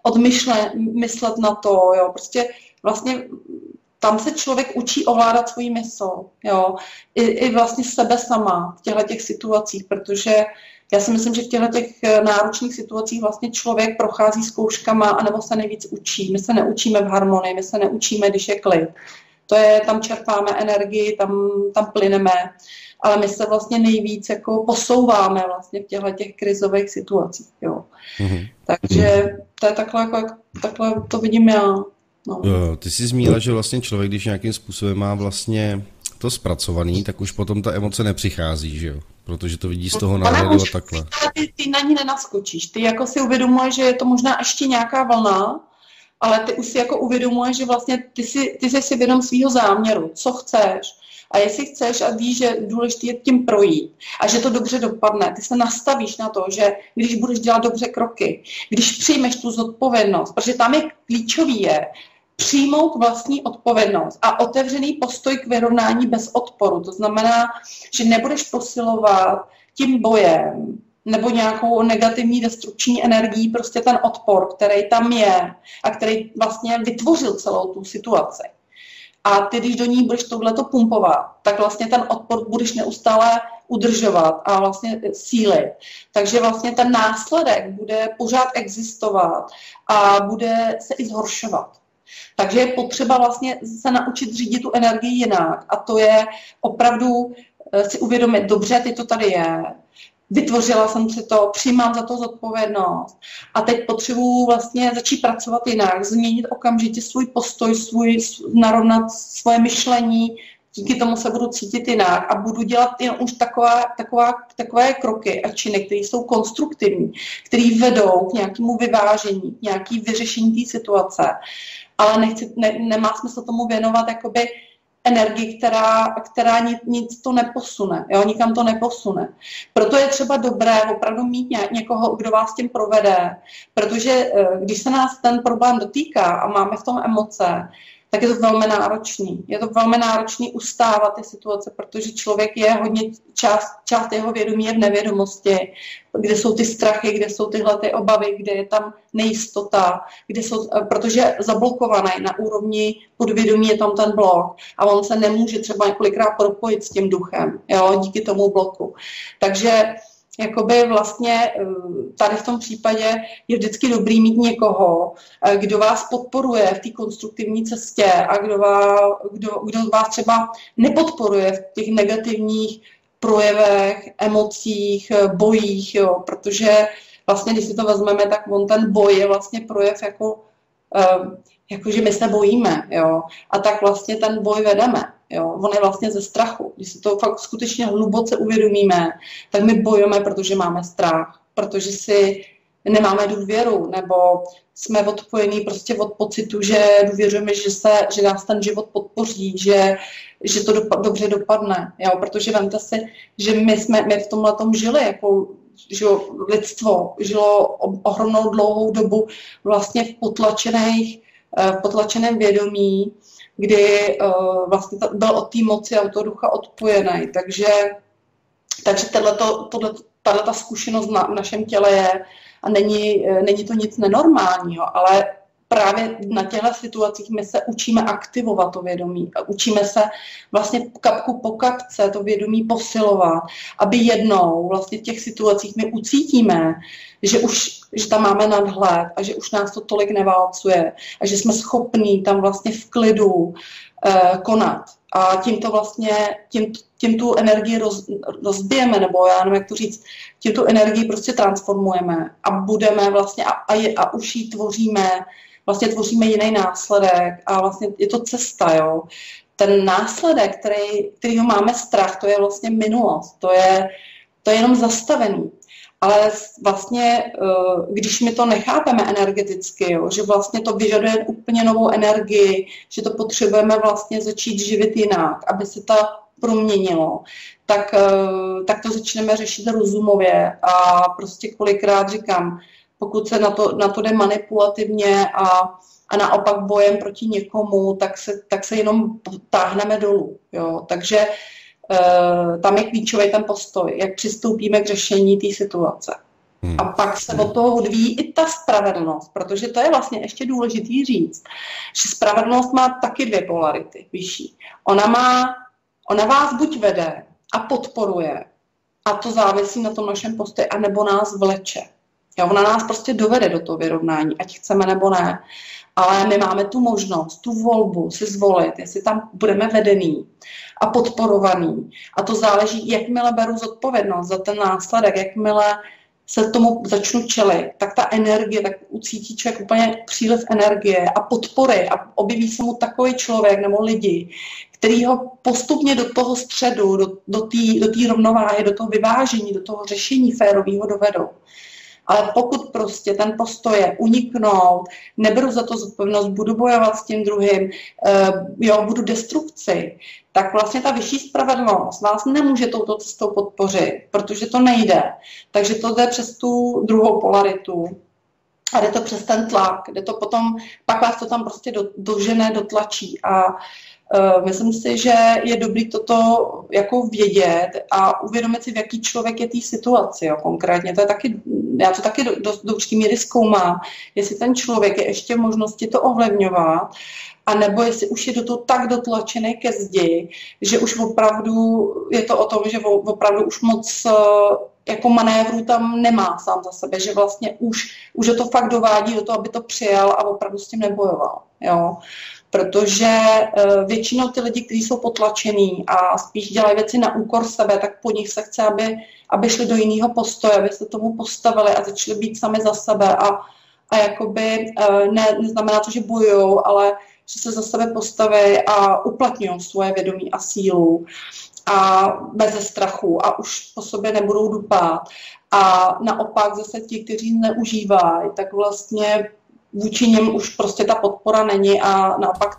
myslet na to, jo? Prostě vlastně tam se člověk učí ovládat svůj mysl, jo, i vlastně sebe sama v těchto situacích, protože já si myslím, že v těchto náročných situacích vlastně člověk prochází zkouškama anebo se nejvíc učí. My se neučíme v harmonii, my se neučíme, když je klid. Tam čerpáme energii, tam plyneme, ale my se vlastně nejvíc jako posouváme vlastně v těchto krizových situacích, jo. Mm-hmm. Takže to je takhle to vidím já. No. Jo, ty jsi zmínila, že vlastně člověk, když nějakým způsobem má vlastně to zpracovaný, tak už potom ta emoce nepřichází, že jo? Protože to vidí z toho náhledu a takhle. Ty na ní nenaskočíš. Ty jako si uvědomuješ, že je to možná ještě nějaká vlna, ale ty už si jako uvědomuješ, že vlastně ty jsi si vědom svýho záměru, co chceš. A jestli chceš a víš, že důležité je tím projít a že to dobře dopadne, ty se nastavíš na to, že když budeš dělat dobře kroky, když přijmeš tu zodpovědnost, protože tam je klíčový přijmout vlastní odpovědnost a otevřený postoj k vyrovnání bez odporu. To znamená, že nebudeš posilovat tím bojem nebo nějakou negativní destrukční energií prostě ten odpor, který tam je a který vlastně vytvořil celou tu situaci. A ty, když do ní budeš tohleto pumpovat, tak vlastně ten odpor budeš neustále udržovat a vlastně sílit. Takže vlastně ten následek bude pořád existovat a bude se i zhoršovat. Takže je potřeba vlastně se naučit řídit tu energii jinak. A to je opravdu si uvědomit, dobře, ty to tady je, vytvořila jsem si to, přijímám za to zodpovědnost a teď potřebuji vlastně začít pracovat jinak, změnit okamžitě svůj postoj, narovnat svoje myšlení, díky tomu se budu cítit jinak a budu dělat jen už takové kroky a činy, které jsou konstruktivní, které vedou k nějakému vyvážení, k nějaké vyřešení té situace. Ale nemá smysl tomu věnovat jakoby energii, která nic to neposune, jo, nikam to neposune. Proto je třeba dobré opravdu mít někoho, kdo vás tím provede, protože když se nás ten problém dotýká a máme v tom emoce, tak je to velmi náročný. Je to velmi náročný ustávat ty situace, protože člověk je hodně, část jeho vědomí je v nevědomosti, kde jsou ty strachy, kde jsou tyhle ty obavy, kde je tam nejistota, protože zablokovaný na úrovni podvědomí je tam ten blok a on se nemůže třeba několikrát propojit s tím duchem, jo, díky tomu bloku. Takže jakoby vlastně tady v tom případě je vždycky dobrý mít někoho, kdo vás podporuje v té konstruktivní cestě a kdo vás třeba nepodporuje v těch negativních projevech, emocích, bojích, jo, protože vlastně, když si to vezmeme, tak ten boj je vlastně projev jako že my se bojíme, jo, a tak vlastně ten boj vedeme. Jo, on je vlastně ze strachu. Když si to fakt skutečně hluboce uvědomíme, tak my bojujeme, protože máme strach, protože si nemáme důvěru, nebo jsme odpojení prostě od pocitu, že důvěřujeme, že nás ten život podpoří, že to dobře dopadne. Jo, protože vemte si, že my v tomhletom žili, jako že lidstvo žilo ohromnou dlouhou dobu vlastně v potlačeném vědomí, kdy vlastně byl od té moci a od toho ducha odpojený. Takže tato zkušenost v našem těle je a není to nic nenormálního, ale právě na těchto situacích my se učíme aktivovat to vědomí a učíme se vlastně kapku po kapce to vědomí posilovat, aby jednou vlastně v těch situacích my ucítíme, že tam máme nadhled a že už nás to tolik neválcuje a že jsme schopní tam vlastně v klidu konat. A tím tu energii rozbijeme, nebo já nevím, jak to říct, tím tu energii prostě transformujeme a budeme vlastně a už ji tvoříme jiný následek a vlastně je to cesta, jo. Ten následek, kterýho máme strach, to je vlastně minulost, to je jenom zastavený. Ale vlastně, když my to nechápeme energeticky, jo, že vlastně to vyžaduje úplně novou energii, že to potřebujeme vlastně začít živit jinak, aby se to proměnilo, tak to začneme řešit rozumově a prostě kolikrát říkám, pokud se na to jde manipulativně a naopak bojem proti někomu, tak se jenom táhneme dolů. Jo. Takže tam je klíčový ten postoj, jak přistoupíme k řešení té situace. A pak se od toho odvíjí i ta spravedlnost, protože to je vlastně ještě důležitý říct, že spravedlnost má taky dvě polarity vyšší. Ona vás buď vede a podporuje, a to závisí na tom našem postoji, anebo nás vleče. Jo, ona nás prostě dovede do toho vyrovnání, ať chceme nebo ne. Ale my máme tu možnost, tu volbu si zvolit, jestli tam budeme vedený a podporovaný. A to záleží, jakmile beru zodpovědnost za ten následek, jakmile se tomu začnu čelit, tak ta energie, tak ucítí člověk úplně příliv energie a podpory a objeví se mu takový člověk nebo lidi, který ho postupně do toho středu, do té rovnováhy, do toho vyvážení, do toho řešení férového dovedou. Ale pokud prostě ten postoj je uniknout, neberu za to zodpovědnost, budu bojovat s tím druhým, budu destrukci, tak vlastně ta vyšší spravedlnost vás nemůže touto cestou podpořit, protože to nejde. Takže to jde přes tu druhou polaritu a jde to přes ten tlak, jde to potom, pak vás to tam prostě dožene, dotlačí a myslím si, že je dobrý toto jako vědět a uvědomit si, v jaký člověk je té situaci. Jo, konkrétně. Já to taky do určitý míry zkoumám, jestli ten člověk je ještě v možnosti to ovlivňovat, anebo jestli už je do toho tak dotlačený ke zdi, že už opravdu je to o tom, že opravdu už moc jako manévrů tam nemá sám za sebe, že vlastně už ho to fakt dovádí do toho, aby to přijal a opravdu s tím nebojoval. Jo. Protože většinou ty lidi, kteří jsou potlačení a spíš dělají věci na úkor sebe, tak po nich se chce, aby šli do jiného postoje, aby se tomu postavili a začali být sami za sebe a jakoby neznamená to, že bojujou, ale že se za sebe postaví a uplatňují svoje vědomí a sílu a bez strachu a už po sobě nebudou dupat. A naopak zase ti, kteří zneužívají, tak vlastně vůči něm už prostě ta podpora není a naopak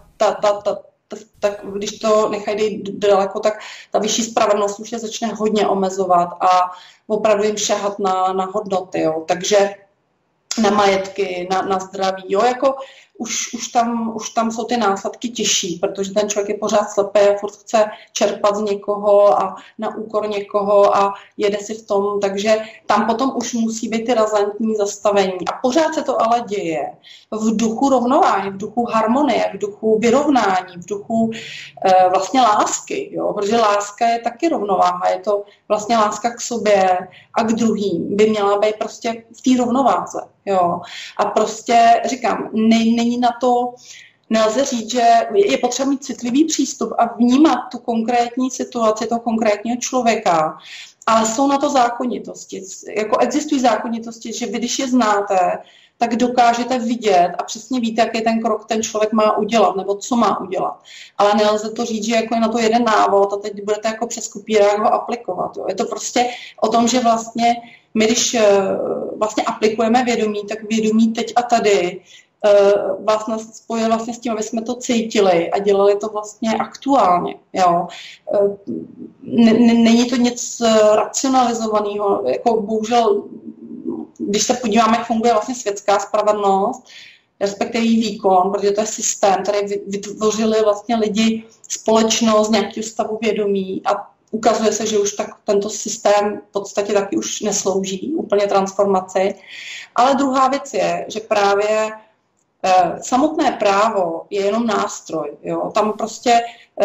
tak když to nechají daleko, tak ta vyšší spravedlnost už je začne hodně omezovat a opravdu jim šahat na hodnoty, jo. Takže na majetky, na zdraví, jo, jako už tam jsou ty následky těžší, protože ten člověk je pořád slepý a furt chce čerpat z někoho a na úkor někoho a jede si v tom, takže tam potom už musí být ty razantní zastavení. A pořád se to ale děje v duchu rovnováhy, v duchu harmonie, v duchu vyrovnání, v duchu vlastně lásky, jo, protože láska je taky rovnováha, je to vlastně láska k sobě a k druhým by měla být prostě v té rovnováze, jo. A prostě říkám, není na to, nelze říct, že je potřeba mít citlivý přístup a vnímat tu konkrétní situaci toho konkrétního člověka, ale jsou na to zákonitosti. Jako existují zákonitosti, že vy, když je znáte, tak dokážete vidět a přesně víte, jaký ten krok ten člověk má udělat, nebo co má udělat. Ale nelze to říct, že jako je na to jeden návod a teď budete jako přes kopírák ho aplikovat. Jo. Je to prostě o tom, že vlastně my, když vlastně aplikujeme vědomí, tak vědomí teď a tady vás nás spojuje vlastně s tím, aby jsme to cítili a dělali to vlastně aktuálně. Jo. Není to nic racionalizovaného, jako bohužel, když se podíváme, jak funguje vlastně světská spravedlnost, respektive její výkon, protože to je systém, který vytvořili vlastně lidi, společnost, nějaký stavu vědomí a ukazuje se, že už tak tento systém v podstatě taky už neslouží úplně transformaci. Ale druhá věc je, že právě Samotné právo je jenom nástroj. Jo? Tam prostě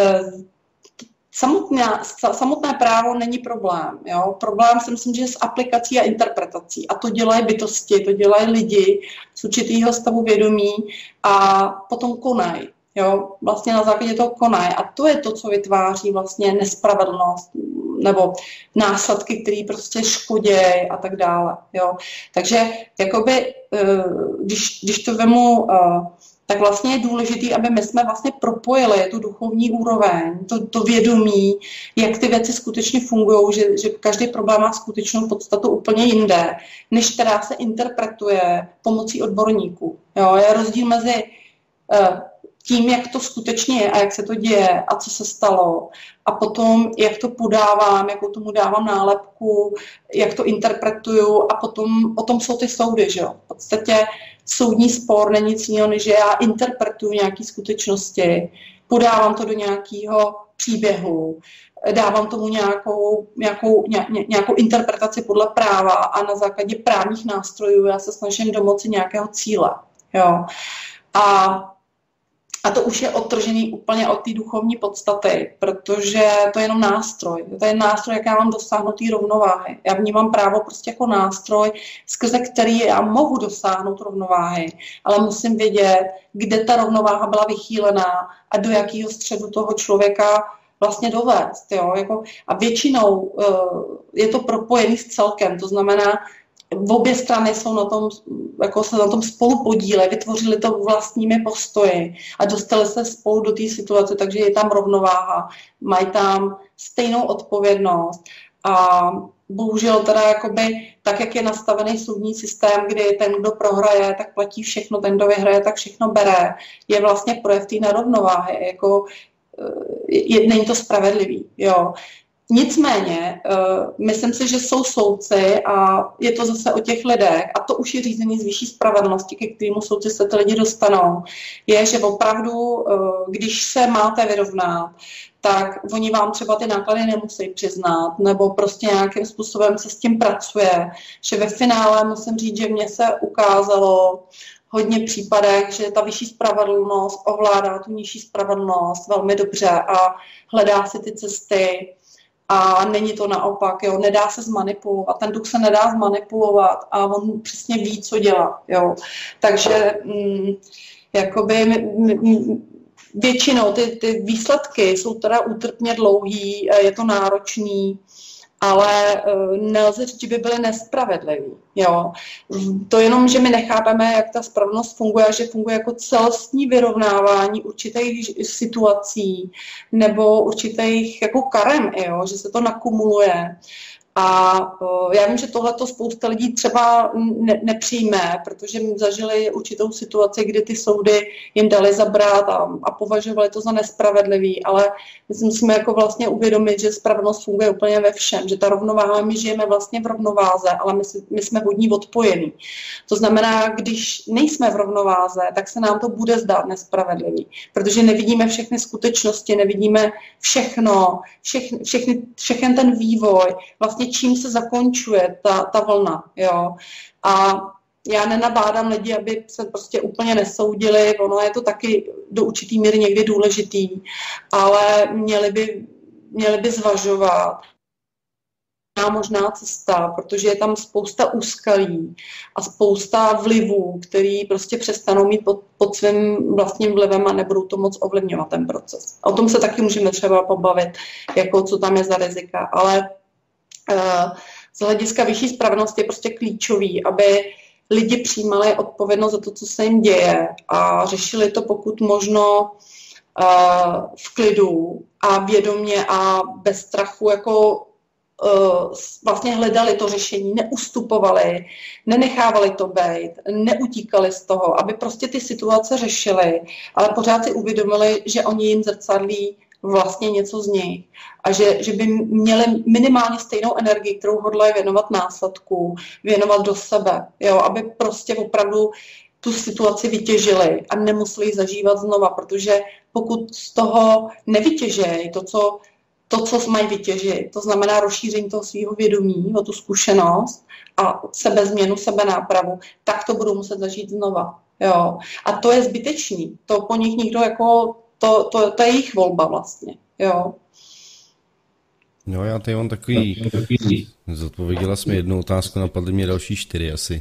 samotné právo není problém. Jo? Problém si myslím, že je s aplikací a interpretací. A to dělají bytosti, to dělají lidi z určitého stavu vědomí a potom konají. Jo? Vlastně na základě toho konají. A to je to, co vytváří vlastně nespravedlnost nebo následky, které prostě škodějí a tak dále. Jo? Takže jakoby, když to vemu, tak vlastně je důležité, aby my jsme vlastně propojili tu duchovní úroveň, to vědomí, jak ty věci skutečně fungují, že každý problém má skutečnou podstatu úplně jinde, než která se interpretuje pomocí odborníků. Jo? Je rozdíl mezi tím, jak to skutečně je a jak se to děje a co se stalo. A potom, jak to podávám, jakou tomu dávám nálepku, jak to interpretuju a potom o tom jsou ty soudy. Že jo? V podstatě soudní spor není nic jiného, než že já interpretuju nějaké skutečnosti, podávám to do nějakého příběhu, dávám tomu nějakou interpretaci podle práva a na základě právních nástrojů já se snažím domoci nějakého cíle. Jo? A to už je odtržený úplně od té duchovní podstaty, protože to je jenom nástroj. To je nástroj, jak já mám dosáhnout té rovnováhy. Já vnímám právo prostě jako nástroj, skrze který já mohu dosáhnout rovnováhy, ale musím vědět, kde ta rovnováha byla vychýlená a do jakého středu toho člověka vlastně dovést. Jo? A většinou je to propojený s celkem, to znamená, obě strany jsou na tom, jako se na tom spolu podíleli, vytvořili to vlastními postoji a dostali se spolu do té situace, takže je tam rovnováha, mají tam stejnou odpovědnost a bohužel teda jakoby tak, jak je nastavený soudní systém, kdy ten, kdo prohraje, tak platí všechno, ten, kdo vyhraje, tak všechno bere, je vlastně projev té nerovnováhy, jako není to spravedlivý, jo. Nicméně, myslím si, že jsou soudci a je to zase o těch lidech a to už je řízení z vyšší spravedlnosti, ke kterému soudci se ty lidi dostanou, je, že opravdu, když se máte vyrovnat, tak oni vám třeba ty náklady nemusí přiznat nebo prostě nějakým způsobem se s tím pracuje, že ve finále musím říct, že mně se ukázalo hodně případech, že ta vyšší spravedlnost ovládá tu nižší spravedlnost velmi dobře a hledá si ty cesty. A není to naopak, jo, nedá se zmanipulovat, ten duch se nedá zmanipulovat a on přesně ví, co dělá, jo. Takže jakoby většinou ty výsledky jsou teda útrpně dlouhý, je to náročný, ale nelze říct, že by byly nespravedlivý. Jo. To jenom, že my nechápeme, jak ta spravedlnost funguje, že funguje jako celostní vyrovnávání určitých situací nebo určitých jako karem, jo, že se to nakumuluje. A já vím, že tohleto spousta lidí třeba nepřijme, protože zažili určitou situaci, kdy ty soudy jim dali zabrat a považovali to za nespravedlivý, ale my si musíme jako vlastně uvědomit, že spravedlnost funguje úplně ve všem, že ta rovnováha, my žijeme vlastně v rovnováze, ale my jsme od ní odpojení. To znamená, když nejsme v rovnováze, tak se nám to bude zdát nespravedlivý, protože nevidíme všechny skutečnosti, nevidíme všechny ten vývoj, vlastně čím se zakončuje ta vlna, jo. A já nenabádám lidi, aby se prostě úplně nesoudili, ono je to taky do určitý míry někdy důležitý, ale měli by zvažovat možná cesta, protože je tam spousta úskalí a spousta vlivů, který prostě přestanou mít pod svým vlastním vlivem a nebudou to moc ovlivňovat ten proces. A o tom se taky můžeme třeba pobavit, jako co tam je za rizika, ale z hlediska vyšší spravedlnosti je prostě klíčový, aby lidi přijímali odpovědnost za to, co se jim děje a řešili to pokud možno v klidu a vědomě a bez strachu, jako vlastně hledali to řešení, neustupovali, nenechávali to být, neutíkali z toho, aby prostě ty situace řešili, ale pořád si uvědomili, že oni jim zrcadlí vlastně něco z nich a že by měli minimálně stejnou energii, kterou hodlají věnovat následku, věnovat do sebe, jo, aby prostě opravdu tu situaci vytěžili a nemuseli ji zažívat znova, protože pokud z toho nevytěžejí to, co mají vytěžit, to znamená rozšíření toho svého vědomí o tu zkušenost a sebezměnu, sebenápravu, tak to budou muset zažít znova. Jo. A to je zbytečný. To po nich nikdo jako, to je jejich volba vlastně. Jo. No, já tady mám takový, zodpověděla jsi mi jednu otázku, napadly mě další 4 asi.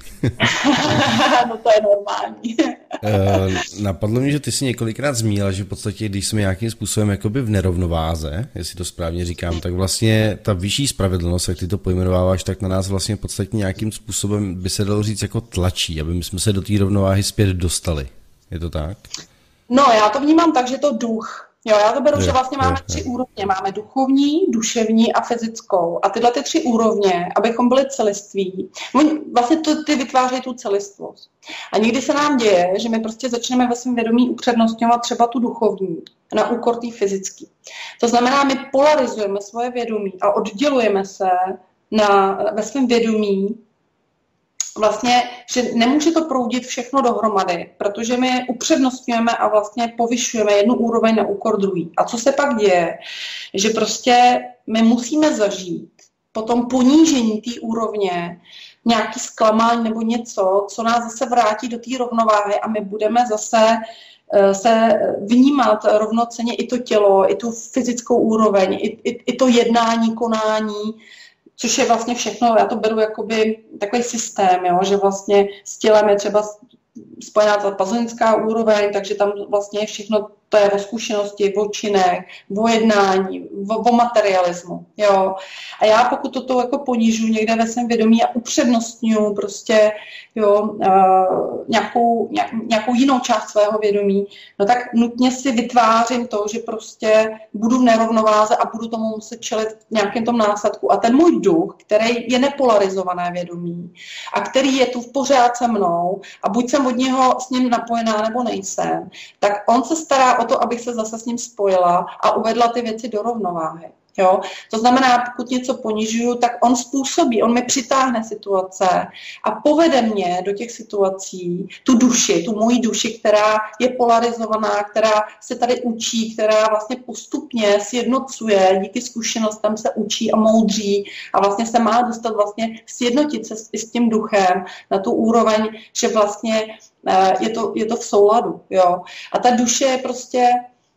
No to je normální. Napadlo mě, že ty jsi několikrát zmínila, že v podstatě, když jsme nějakým způsobem jakoby v nerovnováze, jestli to správně říkám, tak vlastně ta vyšší spravedlnost, jak ty to pojmenováváš, tak na nás vlastně v podstatě nějakým způsobem by se dalo říct jako tlačí, aby jsme se do té rovnováhy zpět dostali. Je to tak? No, já to vnímám tak, že to duch. Jo, já to beru, že vlastně máme 3 úrovně. Máme duchovní, duševní a fyzickou. A tyhle 3 úrovně, abychom byli celiství, vlastně ty vytvářejí tu celistvost. A někdy se nám děje, že my prostě začneme ve svém vědomí upřednostňovat třeba tu duchovní na úkor té fyzické. To znamená, my polarizujeme svoje vědomí a oddělujeme se ve svém vědomí vlastně, že nemůže to proudit všechno dohromady, protože my upřednostňujeme a vlastně povyšujeme jednu úroveň na úkor druhý. A co se pak děje? Že prostě my musíme zažít po tom ponížení té úrovně nějaký zklamání nebo něco, co nás zase vrátí do té rovnováhy a my budeme zase se vnímat rovnocenně i to tělo, i tu fyzickou úroveň, i to jednání, konání, což je vlastně všechno, já to beru jakoby takový systém, jo, že vlastně s tělem je třeba spojená ta pazonická úroveň, takže tam vlastně je všechno, to je o zkušenosti, o činech, o jednání, o materialismu, jo. A já pokud toto jako ponižu někde ve svém vědomí a upřednostňuji prostě, jo, nějakou jinou část svého vědomí, no tak nutně si vytvářím to, že prostě budu v nerovnováze a budu tomu muset čelit v nějakém tom následku. A ten můj duch, který je nepolarizované vědomí a který je tu v pořád se mnou a buď jsem od něho s ním napojená nebo nejsem, tak on se stará o to, abych se zase s ním spojila a uvedla ty věci do rovnováhy. Jo? To znamená, pokud něco ponižuju, tak on způsobí, on mi přitáhne situace a povede mě do těch situací tu duši, tu moji duši, která je polarizovaná, která se tady učí, která vlastně postupně sjednocuje, díky zkušenostem se učí a moudří a vlastně se má dostat vlastně sjednotit se s tím duchem na tu úroveň, že vlastně je to v souladu. Jo? A ta duše je prostě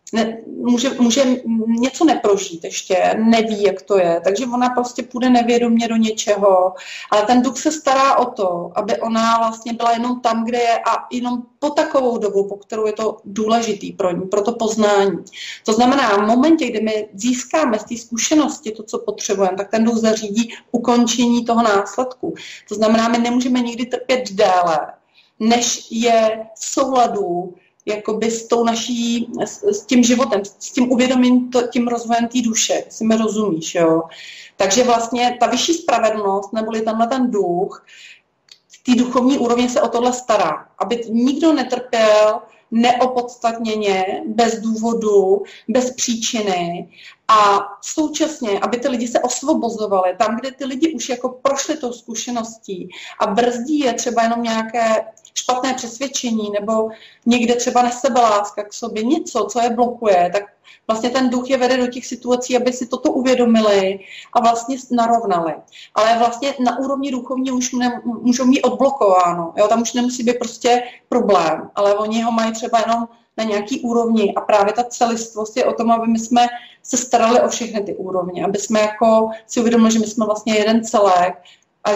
může něco neprožít ještě, neví, jak to je, takže ona prostě půjde nevědomě do něčeho, ale ten duch se stará o to, aby ona vlastně byla jenom tam, kde je a jenom po takovou dobu, po kterou je to důležitý pro ní, pro to poznání. To znamená, v momentě, kdy my získáme z té zkušenosti to, co potřebujeme, tak ten duch zařídí ukončení toho následku. To znamená, my nemůžeme nikdy trpět déle, než je v souladu jakoby s tou naší, s tím životem, s tím uvědomím, tím rozvojem té duše, si mi rozumíš, jo. Takže vlastně ta vyšší spravedlnost, neboli tenhle ten duch, v té duchovní úrovni se o tohle stará, aby nikdo netrpěl neopodstatněně, bez důvodu, bez příčiny a současně, aby ty lidi se osvobozovali tam, kde ty lidi už jako prošli tou zkušeností a brzdí je třeba jenom nějaké špatné přesvědčení nebo někde třeba nesebeláska k sobě, něco, co je blokuje, tak vlastně ten duch je vede do těch situací, aby si toto uvědomili a vlastně narovnali. Ale vlastně na úrovni duchovní už můžou mít odblokováno. Jo? Tam už nemusí být prostě problém, ale oni ho mají třeba jenom na nějaký úrovni a právě ta celistvost je o tom, aby my jsme se starali o všechny ty úrovně, aby jsme jako si uvědomili, že my jsme vlastně jeden celek a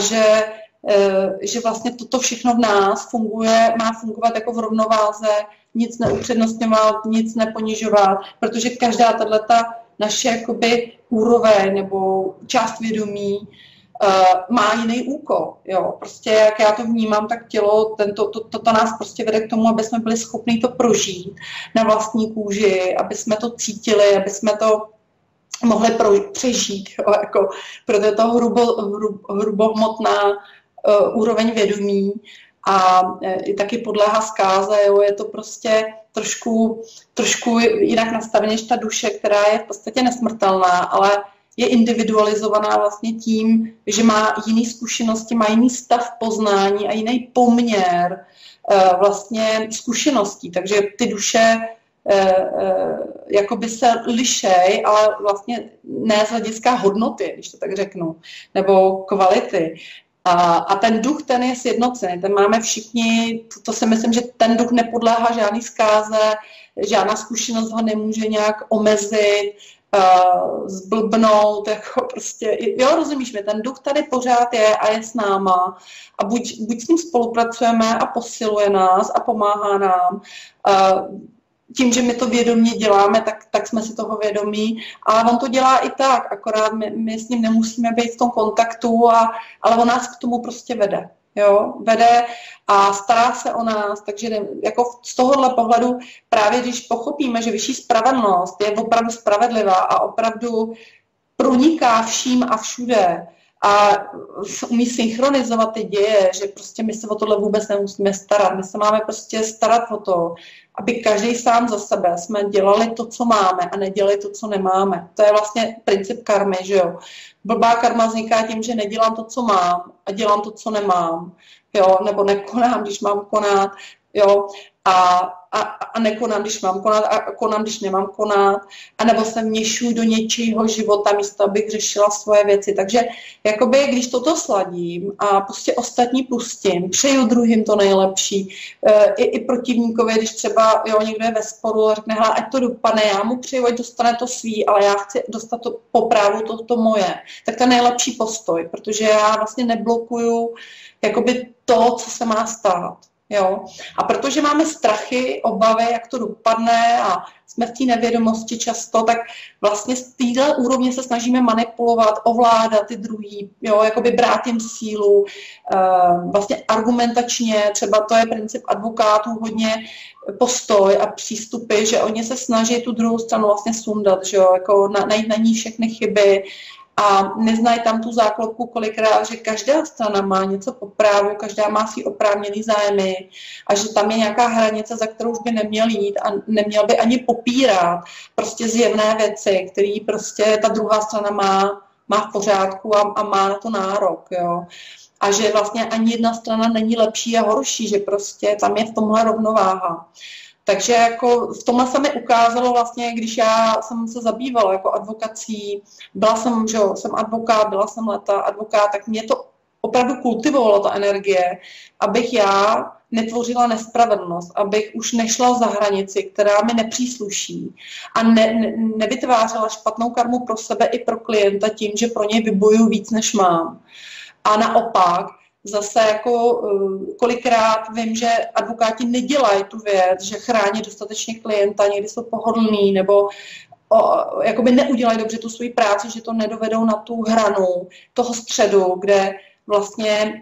že vlastně toto všechno v nás má fungovat jako v rovnováze, nic neupřednostňovat, nic neponižovat, protože každá tato naše jakoby úroveň nebo část vědomí má jiný úkol. Jo. Prostě jak já to vnímám, tak tělo, to nás prostě vede k tomu, aby jsme byli schopni to prožít na vlastní kůži, aby jsme to cítili, aby jsme to mohli přežít. Jo. Jako, protože to hrubohmotná úroveň vědomí a taky podléhá zkáze, jo, je to prostě trošku jinak nastavené než ta duše, která je v podstatě nesmrtelná, ale je individualizovaná vlastně tím, že má jiné zkušenosti, má jiný stav poznání a jiný poměr vlastně zkušeností. Takže ty duše jakoby se lišej, ale vlastně ne z hlediska hodnoty, když to tak řeknu, nebo kvality, A ten duch, ten je sjednocený, ten máme všichni, to si myslím, že ten duch nepodléhá žádný zkáze, žádná zkušenost ho nemůže nějak omezit, zblbnout, jako prostě, jo, rozumíš mi, ten duch tady pořád je a je s náma a buď s ním spolupracujeme a posiluje nás a pomáhá nám, tím, že my to vědomě děláme, tak jsme si toho vědomí, ale on to dělá i tak, akorát my s ním nemusíme být v tom kontaktu, ale on nás k tomu prostě vede. Jo, vede a stará se o nás, takže jako z tohohle pohledu právě když pochopíme, že vyšší spravedlnost je opravdu spravedlivá a opravdu proniká vším a všude a umí synchronizovat ty děje, že prostě my se o tohle vůbec nemusíme starat. My se máme prostě starat o to, aby každý sám za sebe jsme dělali to, co máme a nedělali to, co nemáme. To je vlastně princip karmy, že jo. Blbá karma vzniká tím, že nedělám to, co mám a dělám to, co nemám, jo, nebo nekonám, když mám konat, jo, a nekonám, když mám konat a konám, když nemám konat, anebo se vměšuji do něčího života místo, abych řešila svoje věci. Takže jakoby, když toto sladím a prostě ostatní pustím, přeju druhým to nejlepší, i protivníkovi, když třeba někdo je ve sporu a řekne, hele, ať to dopadne, já mu přeju, ať dostane to svý, ale já chci dostat to po právu, to moje. Tak to je nejlepší postoj, protože já vlastně neblokuju jakoby to, co se má stát. Jo? A protože máme strachy, obavy, jak to dopadne a jsme v té nevědomosti často, tak vlastně z téhle úrovně se snažíme manipulovat, ovládat ty druhý, jo? Jakoby brát jim sílu, vlastně argumentačně, třeba to je princip advokátů hodně postoj a přístupy, že oni se snaží tu druhou stranu vlastně sundat, že jo? Jako najít na ní všechny chyby, a neznají tam tu záklopku kolikrát, že každá strana má něco po právu, každá má svý oprávněný zájmy a že tam je nějaká hranice, za kterou už by neměl jít a neměl by ani popírat prostě zjevné věci, které prostě ta druhá strana má v pořádku a má na to nárok. Jo. A že vlastně ani jedna strana není lepší a horší, že prostě tam je v tomhle rovnováha. Takže jako v tomhle se mi ukázalo vlastně, když já jsem se zabývala jako advokací, jsem advokát, byla jsem leta advokát, tak mě to opravdu kultivovalo ta energie, abych já netvořila nespravedlnost, abych už nešla za hranici, která mi nepřísluší a nevytvářela špatnou karmu pro sebe i pro klienta tím, že pro něj vybojuju víc, než mám. A naopak, zase jako kolikrát vím, že advokáti nedělají tu věc, že chrání dostatečně klienta, někdy jsou pohodlní nebo jakoby neudělají dobře tu svou práci, že to nedovedou na tu hranu toho středu, kde vlastně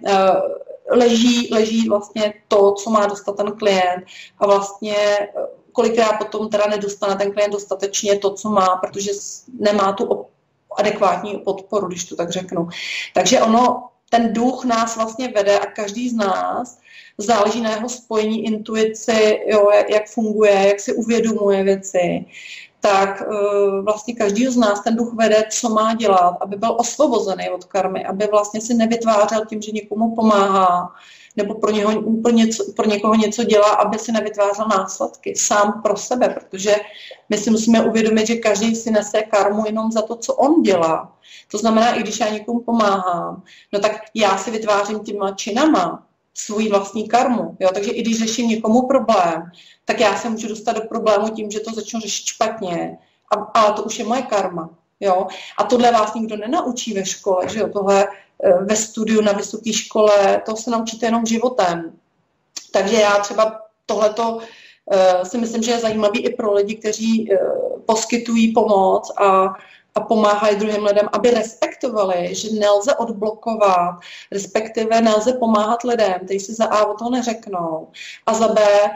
leží vlastně to, co má dostat ten klient a vlastně kolikrát potom teda nedostane ten klient dostatečně to, co má, protože nemá tu adekvátní podporu, když to tak řeknu. Takže ten duch nás vlastně vede a každý z nás záleží na jeho spojení, intuici, jo, jak funguje, jak si uvědomuje věci, tak vlastně každý z nás ten duch vede, co má dělat, aby byl osvobozený od karmy, aby vlastně si nevytvářel tím, že někomu pomáhá, nebo pro někoho něco dělá, aby si nevytvářel následky sám pro sebe, protože my si musíme uvědomit, že každý si nese karmu jenom za to, co on dělá. To znamená, i když já někomu pomáhám, no tak já si vytvářím těma činama svůj vlastní karmu. Jo? Takže i když řeším někomu problém, tak já se můžu dostat do problému tím, že to začnu řešit špatně, ale to už je moje karma. Jo? A tohle vás nikdo nenaučí ve škole, že jo? Tohle ve studiu na vysoké škole, to se naučíte jenom životem. Takže já třeba tohleto si myslím, že je zajímavý i pro lidi, kteří poskytují pomoc a pomáhají druhým lidem, aby respektovali, že nelze odblokovat, respektive nelze pomáhat lidem, kteří si za A o toho neřeknou a za B,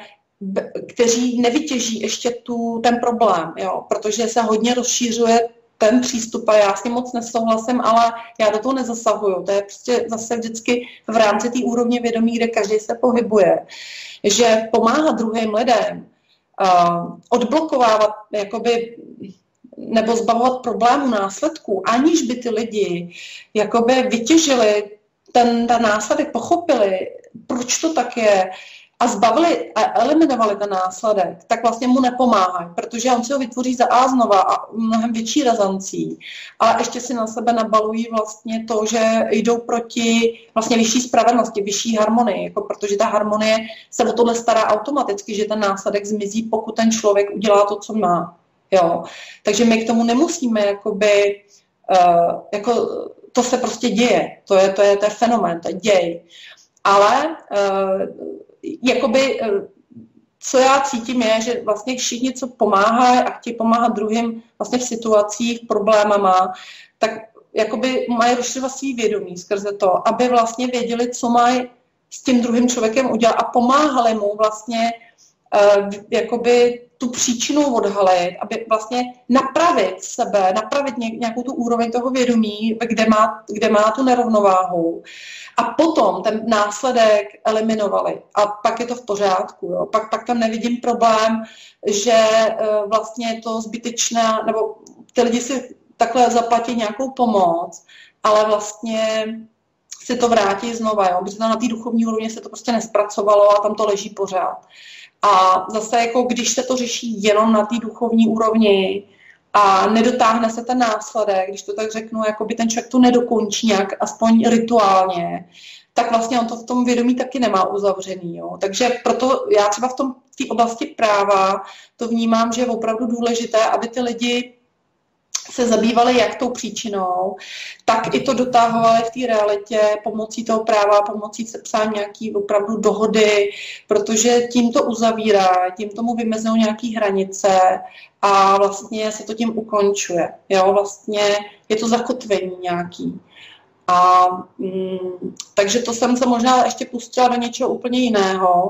kteří nevytěží ještě ten problém, jo? Protože se hodně rozšířuje ten přístup a já s ním moc nesouhlasím, ale já do toho nezasahuju. To je prostě zase vždycky v rámci té úrovně vědomí, kde každý se pohybuje. Že pomáhat druhým lidem, odblokovávat jakoby, nebo zbavovat problémů, následků, aniž by ty lidi jakoby vytěžili ten následek, pochopili, proč to tak je a zbavili a eliminovali ten následek, tak vlastně mu nepomáhají, protože on si ho vytvoří za A znova a mnohem větší razancí. A ještě si na sebe nabalují vlastně to, že jdou proti vlastně vyšší spravedlnosti, vyšší harmonii, jako protože ta harmonie se o tohle stará automaticky, že ten následek zmizí, pokud ten člověk udělá to, co má. Jo. Takže my k tomu nemusíme jakoby, jako to se prostě děje, to je fenomén, to je děj. Ale jakoby, co já cítím je, že vlastně všichni, co pomáhají a chtějí pomáhat druhým vlastně v situacích, problémama, tak jakoby mají rozšiřovat svý vědomí skrze to, aby vlastně věděli, co mají s tím druhým člověkem udělat a pomáhali mu vlastně jakoby tu příčinu odhalit, aby vlastně napravit sebe, napravit nějakou tu úroveň toho vědomí, kde má tu nerovnováhu. A potom ten následek eliminovali. A pak je to v pořádku. Jo. Pak tam nevidím problém, že vlastně je to zbytečné, nebo ty lidi si takhle zaplatí nějakou pomoc, ale vlastně si to vrátí znova, jo, protože na té duchovní úrovni se to prostě nespracovalo a tam to leží pořád. A zase jako když se to řeší jenom na té duchovní úrovni a nedotáhne se ten následek, když to tak řeknu, jako by ten člověk to nedokončí nějak, aspoň rituálně, tak vlastně on to v tom vědomí taky nemá uzavřený. Jo. Takže proto já třeba v té oblasti práva to vnímám, že je opravdu důležité, aby ty lidi se zabývali jak tou příčinou, tak i to dotahovali v té realitě pomocí toho práva, pomocí sepsání nějaký opravdu dohody, protože tím to uzavírá, tím tomu vymezují nějaké hranice a vlastně se to tím ukončuje. Jo? Vlastně je to zakotvení nějaký. A takže to jsem se možná ještě pustila do něčeho úplně jiného,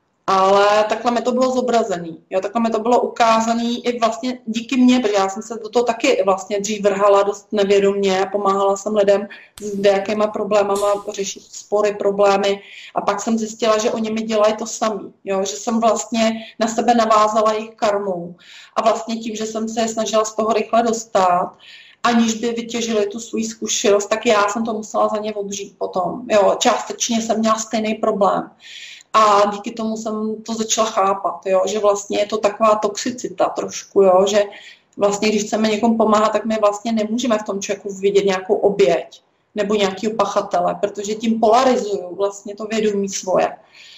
ale takhle mi to bylo zobrazený. Jo, takhle mi to bylo ukázané i vlastně díky mně, protože já jsem se do toho taky vlastně dřív vrhala dost nevědomě, pomáhala jsem lidem s nějakýma problémama řešit spory, problémy a pak jsem zjistila, že oni mi dělají to samý, jo, že jsem vlastně na sebe navázala jejich karmu a vlastně tím, že jsem se snažila z toho rychle dostat, aniž by vytěžili tu svou zkušenost, tak já jsem to musela za ně odřít potom. Jo, částečně jsem měla stejný problém. A díky tomu jsem to začala chápat, jo, že vlastně je to taková toxicita trošku, jo, že vlastně když chceme někomu pomáhat, tak my vlastně nemůžeme v tom člověku vidět nějakou oběť nebo nějakého pachatele, protože tím polarizuju vlastně to vědomí svoje.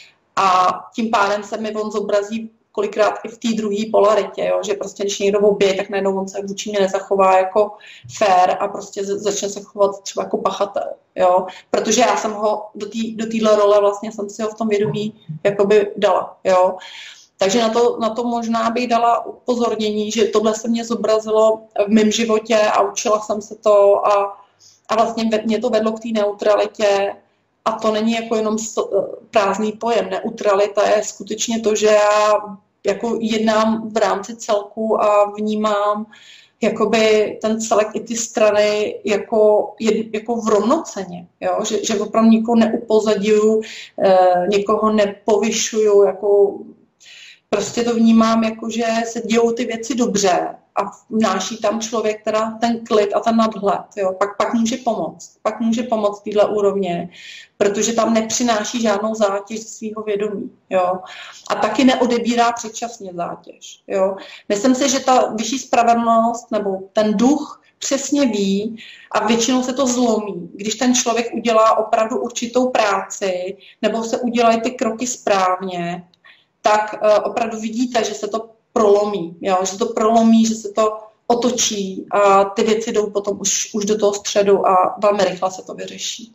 A tím pádem se mi on zobrazí kolikrát i v té druhé polaritě, jo, že prostě když někdo oběje, tak najednou on se vůči mě nezachová jako fair a prostě začne se chovat třeba jako pachatel, jo, protože já jsem ho do téhle role vlastně jsem si ho v tom vědomí jakoby dala, jo. Takže na to možná bych dala upozornění, že tohle se mě zobrazilo v mém životě a učila jsem se to a vlastně mě to vedlo k té neutralitě. A to není jako jenom prázdný pojem. Neutralita je skutečně to, že já jako jednám v rámci celku a vnímám jakoby ten celek i ty strany jako v rovnoceně. Jo? Že opravdu nikoho neupozadím, někoho nepovyšuju, jako prostě to vnímám, jako že se dějou ty věci dobře a vnáší tam člověk teda ten klid a ten nadhled. Jo? Pak může pomoct. Pak může pomoct téhle úrovně, protože tam nepřináší žádnou zátěž svého vědomí. Jo? A taky neodebírá předčasně zátěž. Jo? Myslím si, že ta vyšší spravedlnost nebo ten duch přesně ví a většinou se to zlomí, když ten člověk udělá opravdu určitou práci nebo se udělají ty kroky správně, tak opravdu vidíte, že se to prolomí, jo? Že to prolomí, že se to otočí a ty věci jdou potom už do toho středu a velmi rychle se to vyřeší.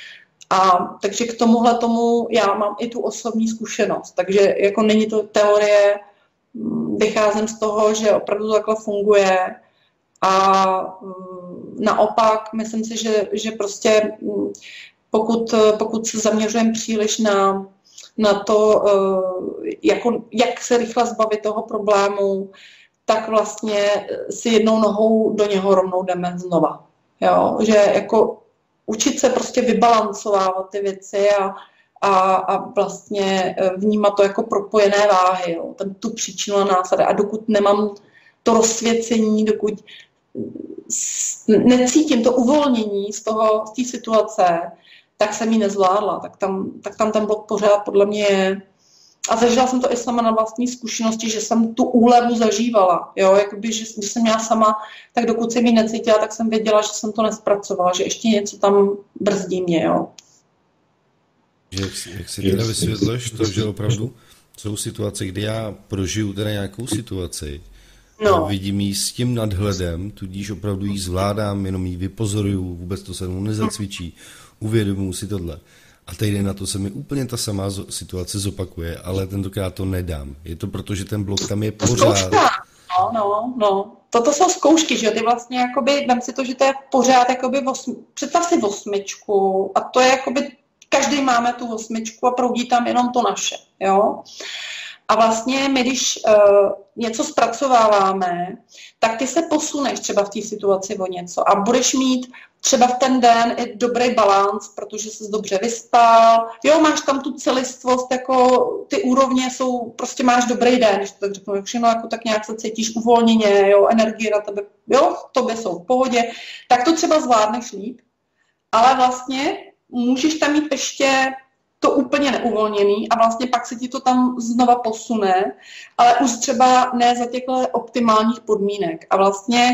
A takže k tomu já mám i tu osobní zkušenost, takže jako není to teorie, vycházím z toho, že opravdu takhle funguje a naopak myslím si, že prostě pokud se zaměřujeme příliš na to, jak se rychle zbavit toho problému, tak vlastně si jednou nohou do něho rovnou jdeme znova. Jo? Že jako učit se prostě vybalancovávat ty věci a vlastně vnímat to jako propojené váhy, jo? Tu příčinu a následek. A dokud nemám to rozsvěcení, dokud necítím to uvolnění z té situace, tak jsem ji nezvládla. Tak tam ten blok pořád podle mě je. A zažila jsem to i sama na vlastní zkušenosti, že jsem tu úlevu zažívala. Jo? Jakoby, že když jsem měla sama, tak dokud jsem ji necítila, tak jsem věděla, že jsem to nespracovala, že ještě něco tam brzdí mě. Jo? Jak si teda vysvětluješ to, že opravdu jsou situace, kdy já prožiju teda nějakou situaci, no. Vidím ji s tím nadhledem, tudíž opravdu ji zvládám, jenom ji vypozoruju, vůbec to se mnou nezacvičí, uvědomuji si tohle. A týden na to se mi úplně ta samá situace zopakuje, ale tentokrát to nedám. Je to proto, že ten blok tam je pořád. No. Toto jsou zkoušky, že ty vlastně jakoby, vem si to, že to je pořád jakoby představ si 8 a to je jakoby, každý máme tu 8 a proudí tam jenom to naše, jo. A vlastně my, když něco zpracováváme, tak ty se posuneš třeba v té situaci o něco a budeš mít třeba v ten den i dobrý balans, protože jsi dobře vyspal, jo, máš tam tu celistvost, jako ty úrovně jsou, prostě máš dobrý den, když to tak řeknu, všechno jako tak nějak se cítíš uvolněně, jo, energie na tebe, jo, tobě jsou v pohodě, tak to třeba zvládneš líp, ale vlastně můžeš tam mít ještě to úplně neuvolněný a vlastně pak se ti to tam znova posune, ale už třeba ne za těchto optimálních podmínek. A vlastně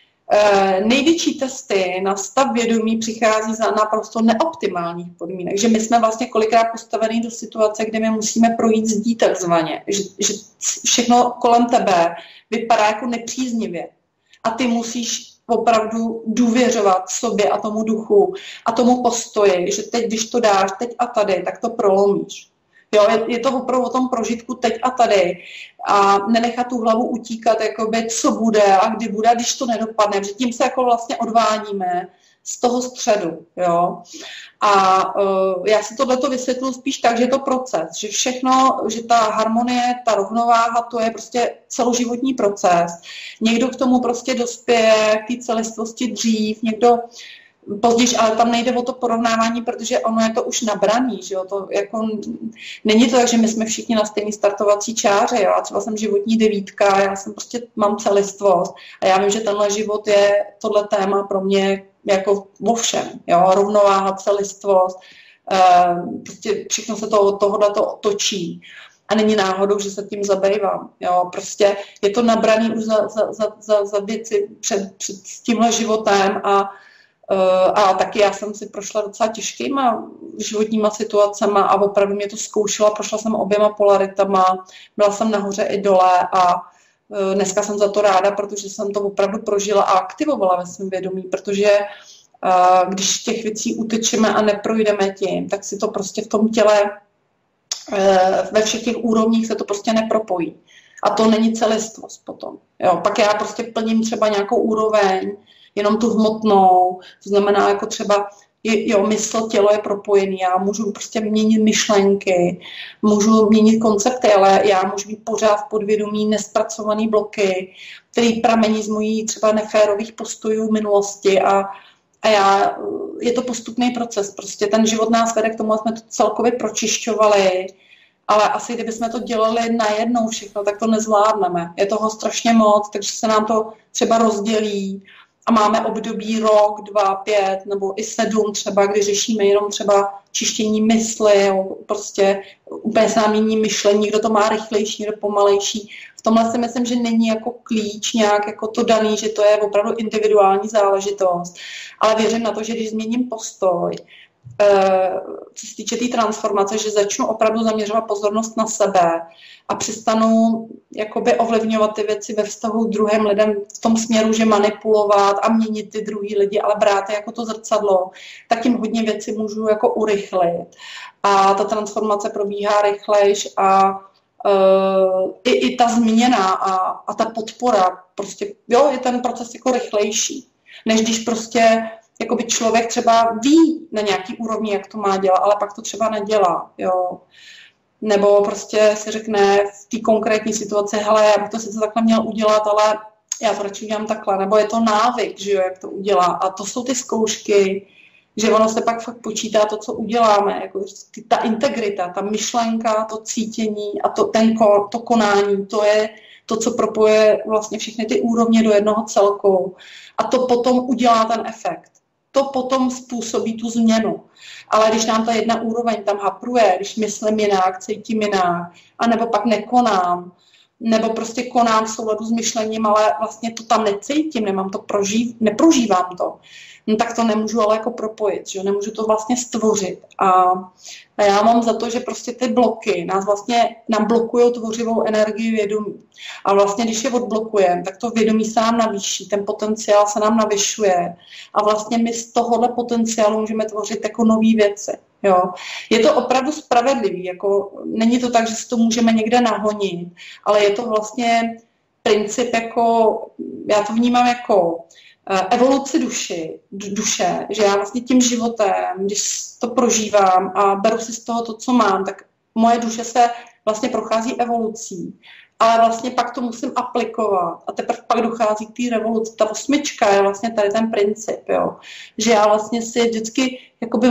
největší testy na stav vědomí přichází za naprosto neoptimálních podmínek, že my jsme vlastně kolikrát postavení do situace, kde my musíme projít zdí takzvaně, že všechno kolem tebe vypadá jako nepříznivě a ty musíš opravdu důvěřovat sobě a tomu duchu a tomu postoji, že teď, když to dáš teď a tady, tak to prolomíš. Jo, je to opravdu o tom prožitku teď a tady a nenechat tu hlavu utíkat, jakoby, co bude a kdy bude, když to nedopadne, protože tím se jako vlastně odváníme z toho středu. Jo. A já si tohleto vysvětluji spíš tak, že je to proces, že všechno, že ta harmonie, ta rovnováha, to je prostě celoživotní proces. Někdo k tomu prostě dospěje, k té celistvosti dřív, někdo později, ale tam nejde o to porovnávání, protože ono je to už nabraný, že jo, to jako, není to tak, že my jsme všichni na stejný startovací čáře, jo, a třeba jsem životní 9, já jsem prostě, mám celistvost a já vím, že tenhle život je, tohle téma pro mě jako vo všem, jo, rovnováha, celistvost, prostě všechno se tohoto točí. A není náhodou, že se tím zabývám. Jo, prostě je to nabraný už za věci před tímhle životem a taky já jsem si prošla docela těžkýma životníma situacema a opravdu mě to zkoušela, prošla jsem oběma polaritama, byla jsem nahoře i dole a dneska jsem za to ráda, protože jsem to opravdu prožila a aktivovala ve svém vědomí, protože když těch věcí utečeme a neprojdeme tím, tak si to prostě v tom těle ve všech těch úrovních se to prostě nepropojí. A to není celistvost potom. Jo, pak já prostě plním třeba nějakou úroveň, jenom tu hmotnou, to znamená jako třeba mysl, tělo je propojený, já můžu prostě měnit myšlenky, můžu měnit koncepty, ale já můžu být pořád v podvědomí nespracovaný bloky, který pramení z mojí třeba neférových postojů minulosti a je to postupný proces, prostě ten život nás vede k tomu, jsme to celkově pročišťovali, ale asi kdybychom to dělali najednou všechno, tak to nezvládneme. Je toho strašně moc, takže se nám to třeba rozdělí a máme období rok, 2, 5 nebo i 7 třeba, kdy řešíme jenom třeba čištění mysli, prostě úplně se nám mění myšlení, kdo to má rychlejší, kdo pomalejší. V tomhle si myslím, že není jako klíč nějak jako to daný, že to je opravdu individuální záležitost. Ale věřím na to, že když změním postoj, co se týče té transformace, že začnu opravdu zaměřovat pozornost na sebe a přestanu jakoby ovlivňovat ty věci ve vztahu k druhým lidem v tom směru, že manipulovat a měnit ty druhý lidi, ale brát je jako to zrcadlo, tak tím hodně věci můžu jako urychlit. A ta transformace probíhá rychlejš a i ta změna a ta podpora, prostě, jo, je ten proces jako rychlejší, než když prostě jakoby člověk třeba ví na nějaký úrovni, jak to má dělat, ale pak to třeba nedělá, jo. Nebo prostě si řekne v té konkrétní situaci, hele, já bych to sice takhle měl udělat, ale já to radši udělám takhle. Nebo je to návyk, že jo, jak to udělá. A to jsou ty zkoušky, že ono se pak fakt počítá to, co uděláme. Jako ta integrita, ta myšlenka, to cítění a to konání, to je to, co propojuje vlastně všechny ty úrovně do jednoho celku. A to potom udělá ten efekt. to potom způsobí tu změnu. Ale když nám ta jedna úroveň tam hapruje, když myslím jinak, cítím jinak, anebo pak nekonám, nebo prostě konám v souladu s myšlením, ale vlastně to tam necítím, nemám to neprožívám to, no tak to nemůžu ale jako propojit, že nemůžu to vlastně stvořit. A já mám za to, že prostě ty bloky nám blokují tvořivou energii vědomí. A vlastně, když je odblokujeme, tak to vědomí se nám navýší, ten potenciál se nám navyšuje. A vlastně my z tohohle potenciálu můžeme tvořit jako nový věci. Jo. Je to opravdu spravedlivý, jako není to tak, že si to můžeme někde nahonit, ale je to vlastně princip jako, já to vnímám jako evoluci duše, že já vlastně tím životem, když to prožívám a beru si z toho to, co mám, tak moje duše se vlastně prochází evolucí, ale vlastně pak to musím aplikovat a teprve pak dochází k té revoluci. Ta 8 je vlastně tady ten princip, jo, že já vlastně si vždycky jakoby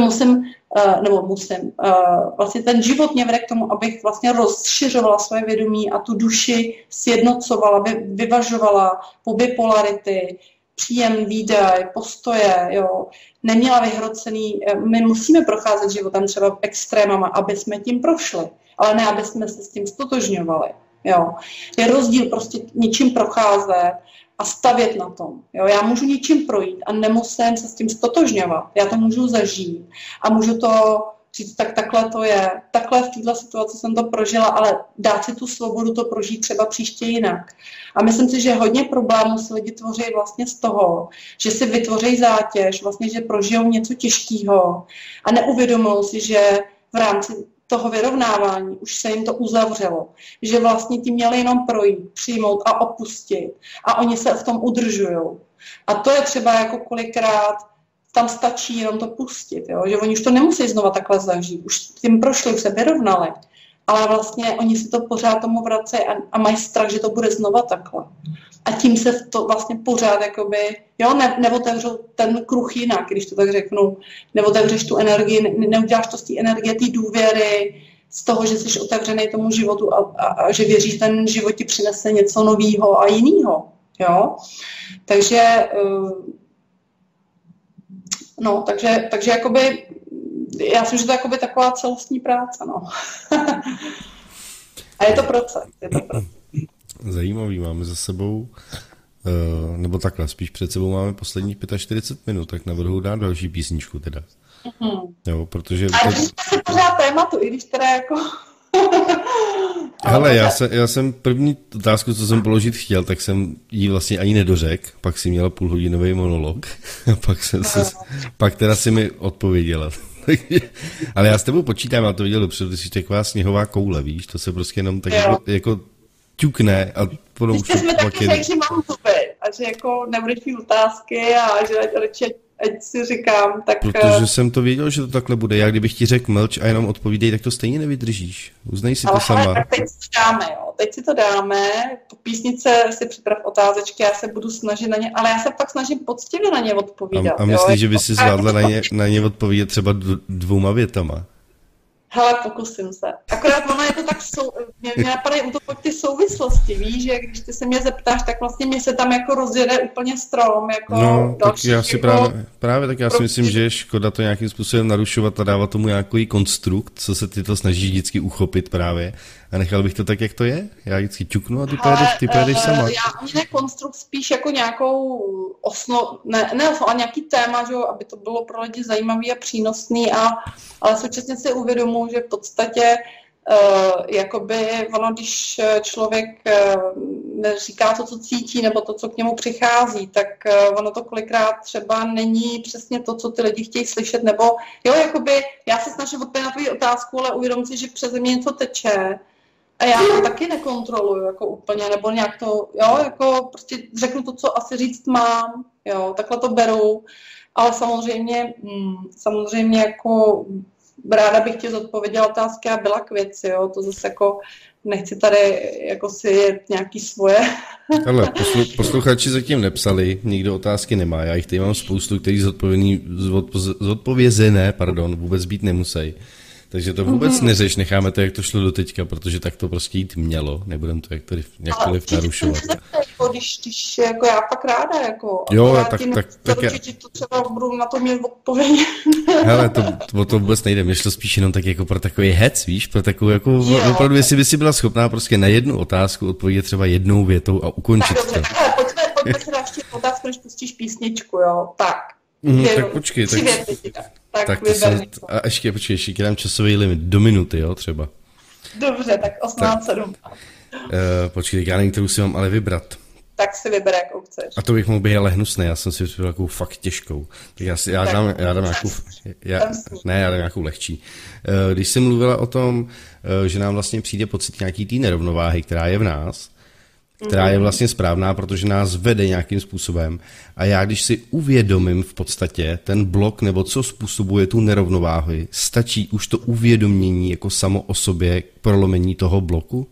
vlastně ten život mě vede k tomu, abych vlastně rozšiřovala svoje vědomí a tu duši sjednocovala, vyvažovala po bipolarity, příjem, výdaj, postoje, jo, neměla vyhrocený, my musíme procházet životem třeba extrémama, aby jsme tím prošli, ale ne, aby jsme se s tím stotožňovali, jo. Je rozdíl prostě něčím procházet a stavět na tom, jo. Já můžu něčím projít a nemusím se s tím stotožňovat, já to můžu zažít a můžu to říct, tak takhle to je, takhle v této situaci jsem to prožila, ale dát si tu svobodu to prožít třeba příště jinak. A myslím si, že hodně problémů si lidi tvoří vlastně z toho, že si vytvoří zátěž, vlastně, že prožijou něco těžkého a neuvědomují si, že v rámci toho vyrovnávání už se jim to uzavřelo, že vlastně tím měli jenom projít, přijmout a opustit a oni se v tom udržují. A to je třeba jako kolikrát tam stačí jenom to pustit, jo? Že oni už to nemusí znova takhle zažít, už tím prošli, už se vyrovnali, ale vlastně oni si to pořád tomu vracejí a mají strach, že to bude znova takhle. A tím se to vlastně pořád jakoby, jo, neotevřou ten kruh jinak, když to tak řeknu, neotevřeš tu energii, neuděláš to z té energie, té důvěry, z toho, že jsi otevřený tomu životu a že věříš, že ten život ti přinese něco nového a jiného, jo. Takže takže jakoby, já myslím, že to je jakoby taková celostní práce, no. A je to proces. Zajímavý, máme za sebou, nebo takhle, spíš před sebou máme posledních 45 minut, tak navrhuji dát další písničku teda. Jo, protože... A držíme se pořád tématu, i když teda jako... Hele, já jsem první otázku, co jsem položit chtěl, tak jsem jí vlastně ani nedořekl, pak si měla půlhodinový monolog, pak teda si mi odpověděla. Ale já s tebou počítám, já to viděl dopředu, ty jsi taková sněhová koule, víš, to se prostě jenom tak jako ťukne a potom už... Jsme taky řekli, že mám zuby a že jako nebudeš mít otázky a že ať si říkám, tak... Protože jsem to věděl, že to takhle bude. Já kdybych ti řekl mlč a jenom odpovídej, tak to stejně nevydržíš. Uznej si to sama. Tak teď si to dáme, jo. Teď si to dáme. Po písnice si připrav otázečky, já se budu snažit na ně, ale já se pak snažím poctivě na ně odpovídat. A myslíš, že by si zvládla na ně odpovědět třeba 2 větama? Hele, pokusím se. Akorát ono je to tak, mě napadají ty souvislosti, víš, že když ty se mě zeptáš, tak vlastně mě se tam jako rozjede úplně strom, jako no, další, tak já si jako, právě tak já si myslím, že je škoda to nějakým způsobem narušovat a dávat tomu nějaký konstrukt, co se ty to snažíš vždycky uchopit právě. A nechal bych to tak, jak to je? Já vždycky ťuknu a ty pojedeš sama. Já ani ne konstrukt, spíš jako nějakou ale nějaký téma, že, aby to bylo pro lidi zajímavý a přínosný, ale současně si uvědomuji, že v podstatě jakoby ono, když člověk říká to, co cítí, nebo to, co k němu přichází, tak ono to kolikrát třeba není přesně to, co ty lidi chtějí slyšet, nebo jo, jakoby já se snažím odpovědět na tvou otázku, ale uvědomím si, že přeze mě něco teče a já to taky nekontroluju jako úplně, nebo nějak to, jo, jako prostě řeknu to, co asi říct mám, jo, takhle to beru, ale samozřejmě jako ráda bych ti zodpověděla otázky a byla k věci, jo, to zase jako nechci tady jako si jet nějaký svoje. Ale posluchači zatím nepsali, nikdo otázky nemá, já jich tady mám spoustu, který zodpovězené, vůbec být nemusí. Takže to vůbec neřeš, necháme to, jak to šlo do teďka, protože tak to prostě jít mělo, nebudeme to jakkoliv narušovat. Když jako já pak ráda, jako, jo, tak já... že to třeba budu na to mít odpovědět. Hele, to vůbec nejde, mě šlo spíš jenom tak jako pro takový hec, víš, pro takovou jako, opravdu, jestli by si byla schopná prostě na jednu otázku odpovědět třeba jednou větou a ukončit tak, dobře, to. Pojďme si dát ještě otázku, než pustíš písničku, jo, tak. Tak počkej, tak to jsem, a ještě dám časový limit, do minuty, jo, třeba. Dobře, tak 18:07. Počkej, já nevím, kterou si mám ale vybrat. Tak si vyber, jakou chceš. A to bych mohl být ale hnusný, já jsem si vybral takovou fakt těžkou. Tak já dám nějakou, já dám nějakou lehčí. Když jsem mluvila o tom, že nám vlastně přijde pocit nějaký té nerovnováhy, která je v nás, která je vlastně správná, protože nás vede nějakým způsobem. A já, když si uvědomím v podstatě ten blok, nebo co způsobuje tu nerovnováhu, stačí už to uvědomění jako samo o sobě k prolomení toho bloku?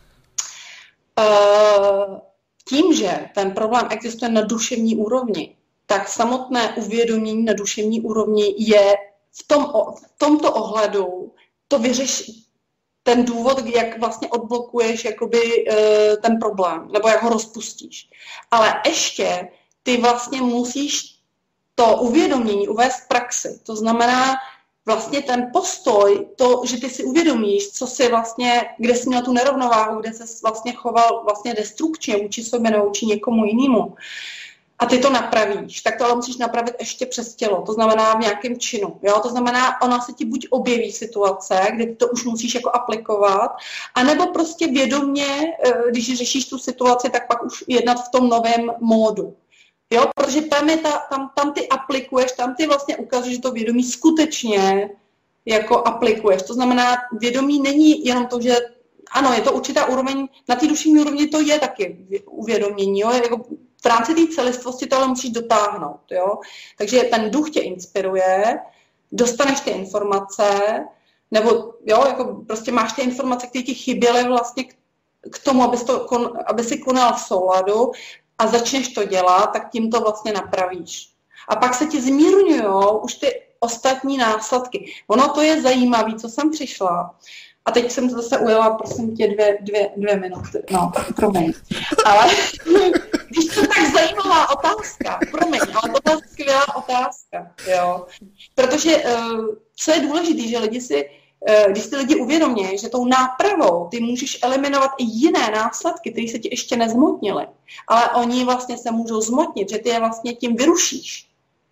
Tím, že ten problém existuje na duševní úrovni, tak samotné uvědomění na duševní úrovni je v tomto ohledu to vyřeší. Ten důvod, jak vlastně odblokuješ jakoby, ten problém, nebo jak ho rozpustíš. Ale ještě ty vlastně musíš to uvědomění uvést v praxi. To znamená vlastně ten postoj, to, že ty si uvědomíš, co si vlastně, kde jsi měl tu nerovnováhu, kde jsi vlastně choval vlastně destrukčně vůči sobě nebo vůči někomu jinému. A ty to napravíš, tak to ale musíš napravit ještě přes tělo, to znamená v nějakém činu. Jo? To znamená, ona se ti buď objeví situace, kde ty to už musíš jako aplikovat, anebo prostě vědomě, když řešíš tu situaci, tak pak už jednat v tom novém módu. Jo? Protože tam ty aplikuješ, tam ty vlastně ukazuješ, že to vědomí skutečně jako aplikuješ. To znamená, vědomí není jenom to, že ano, je to určitá úroveň, na té duševní úrovni to je taky uvědomění, jo? Jako v rámci té celistvosti to ale musíš dotáhnout, jo. Takže ten duch tě inspiruje, dostaneš ty informace, nebo jo, jako prostě máš ty informace, které ti chyběly vlastně k tomu, aby si konal v souladu a začneš to dělat, tak tím to vlastně napravíš. A pak se ti zmírňujou už ty ostatní následky. Ono to je zajímavé, co jsem přišla. A teď jsem to zase ujela, prosím tě, dvě minuty. No, promiň. Ale když to tak zajímavá otázka, promiň, ale to je skvělá otázka, jo. Protože co je důležité, že když si lidi uvědomí, že tou nápravou ty můžeš eliminovat i jiné následky, které se ti ještě nezmotnily, ale oni vlastně se můžou zmotnit, že ty je vlastně tím vyrušíš.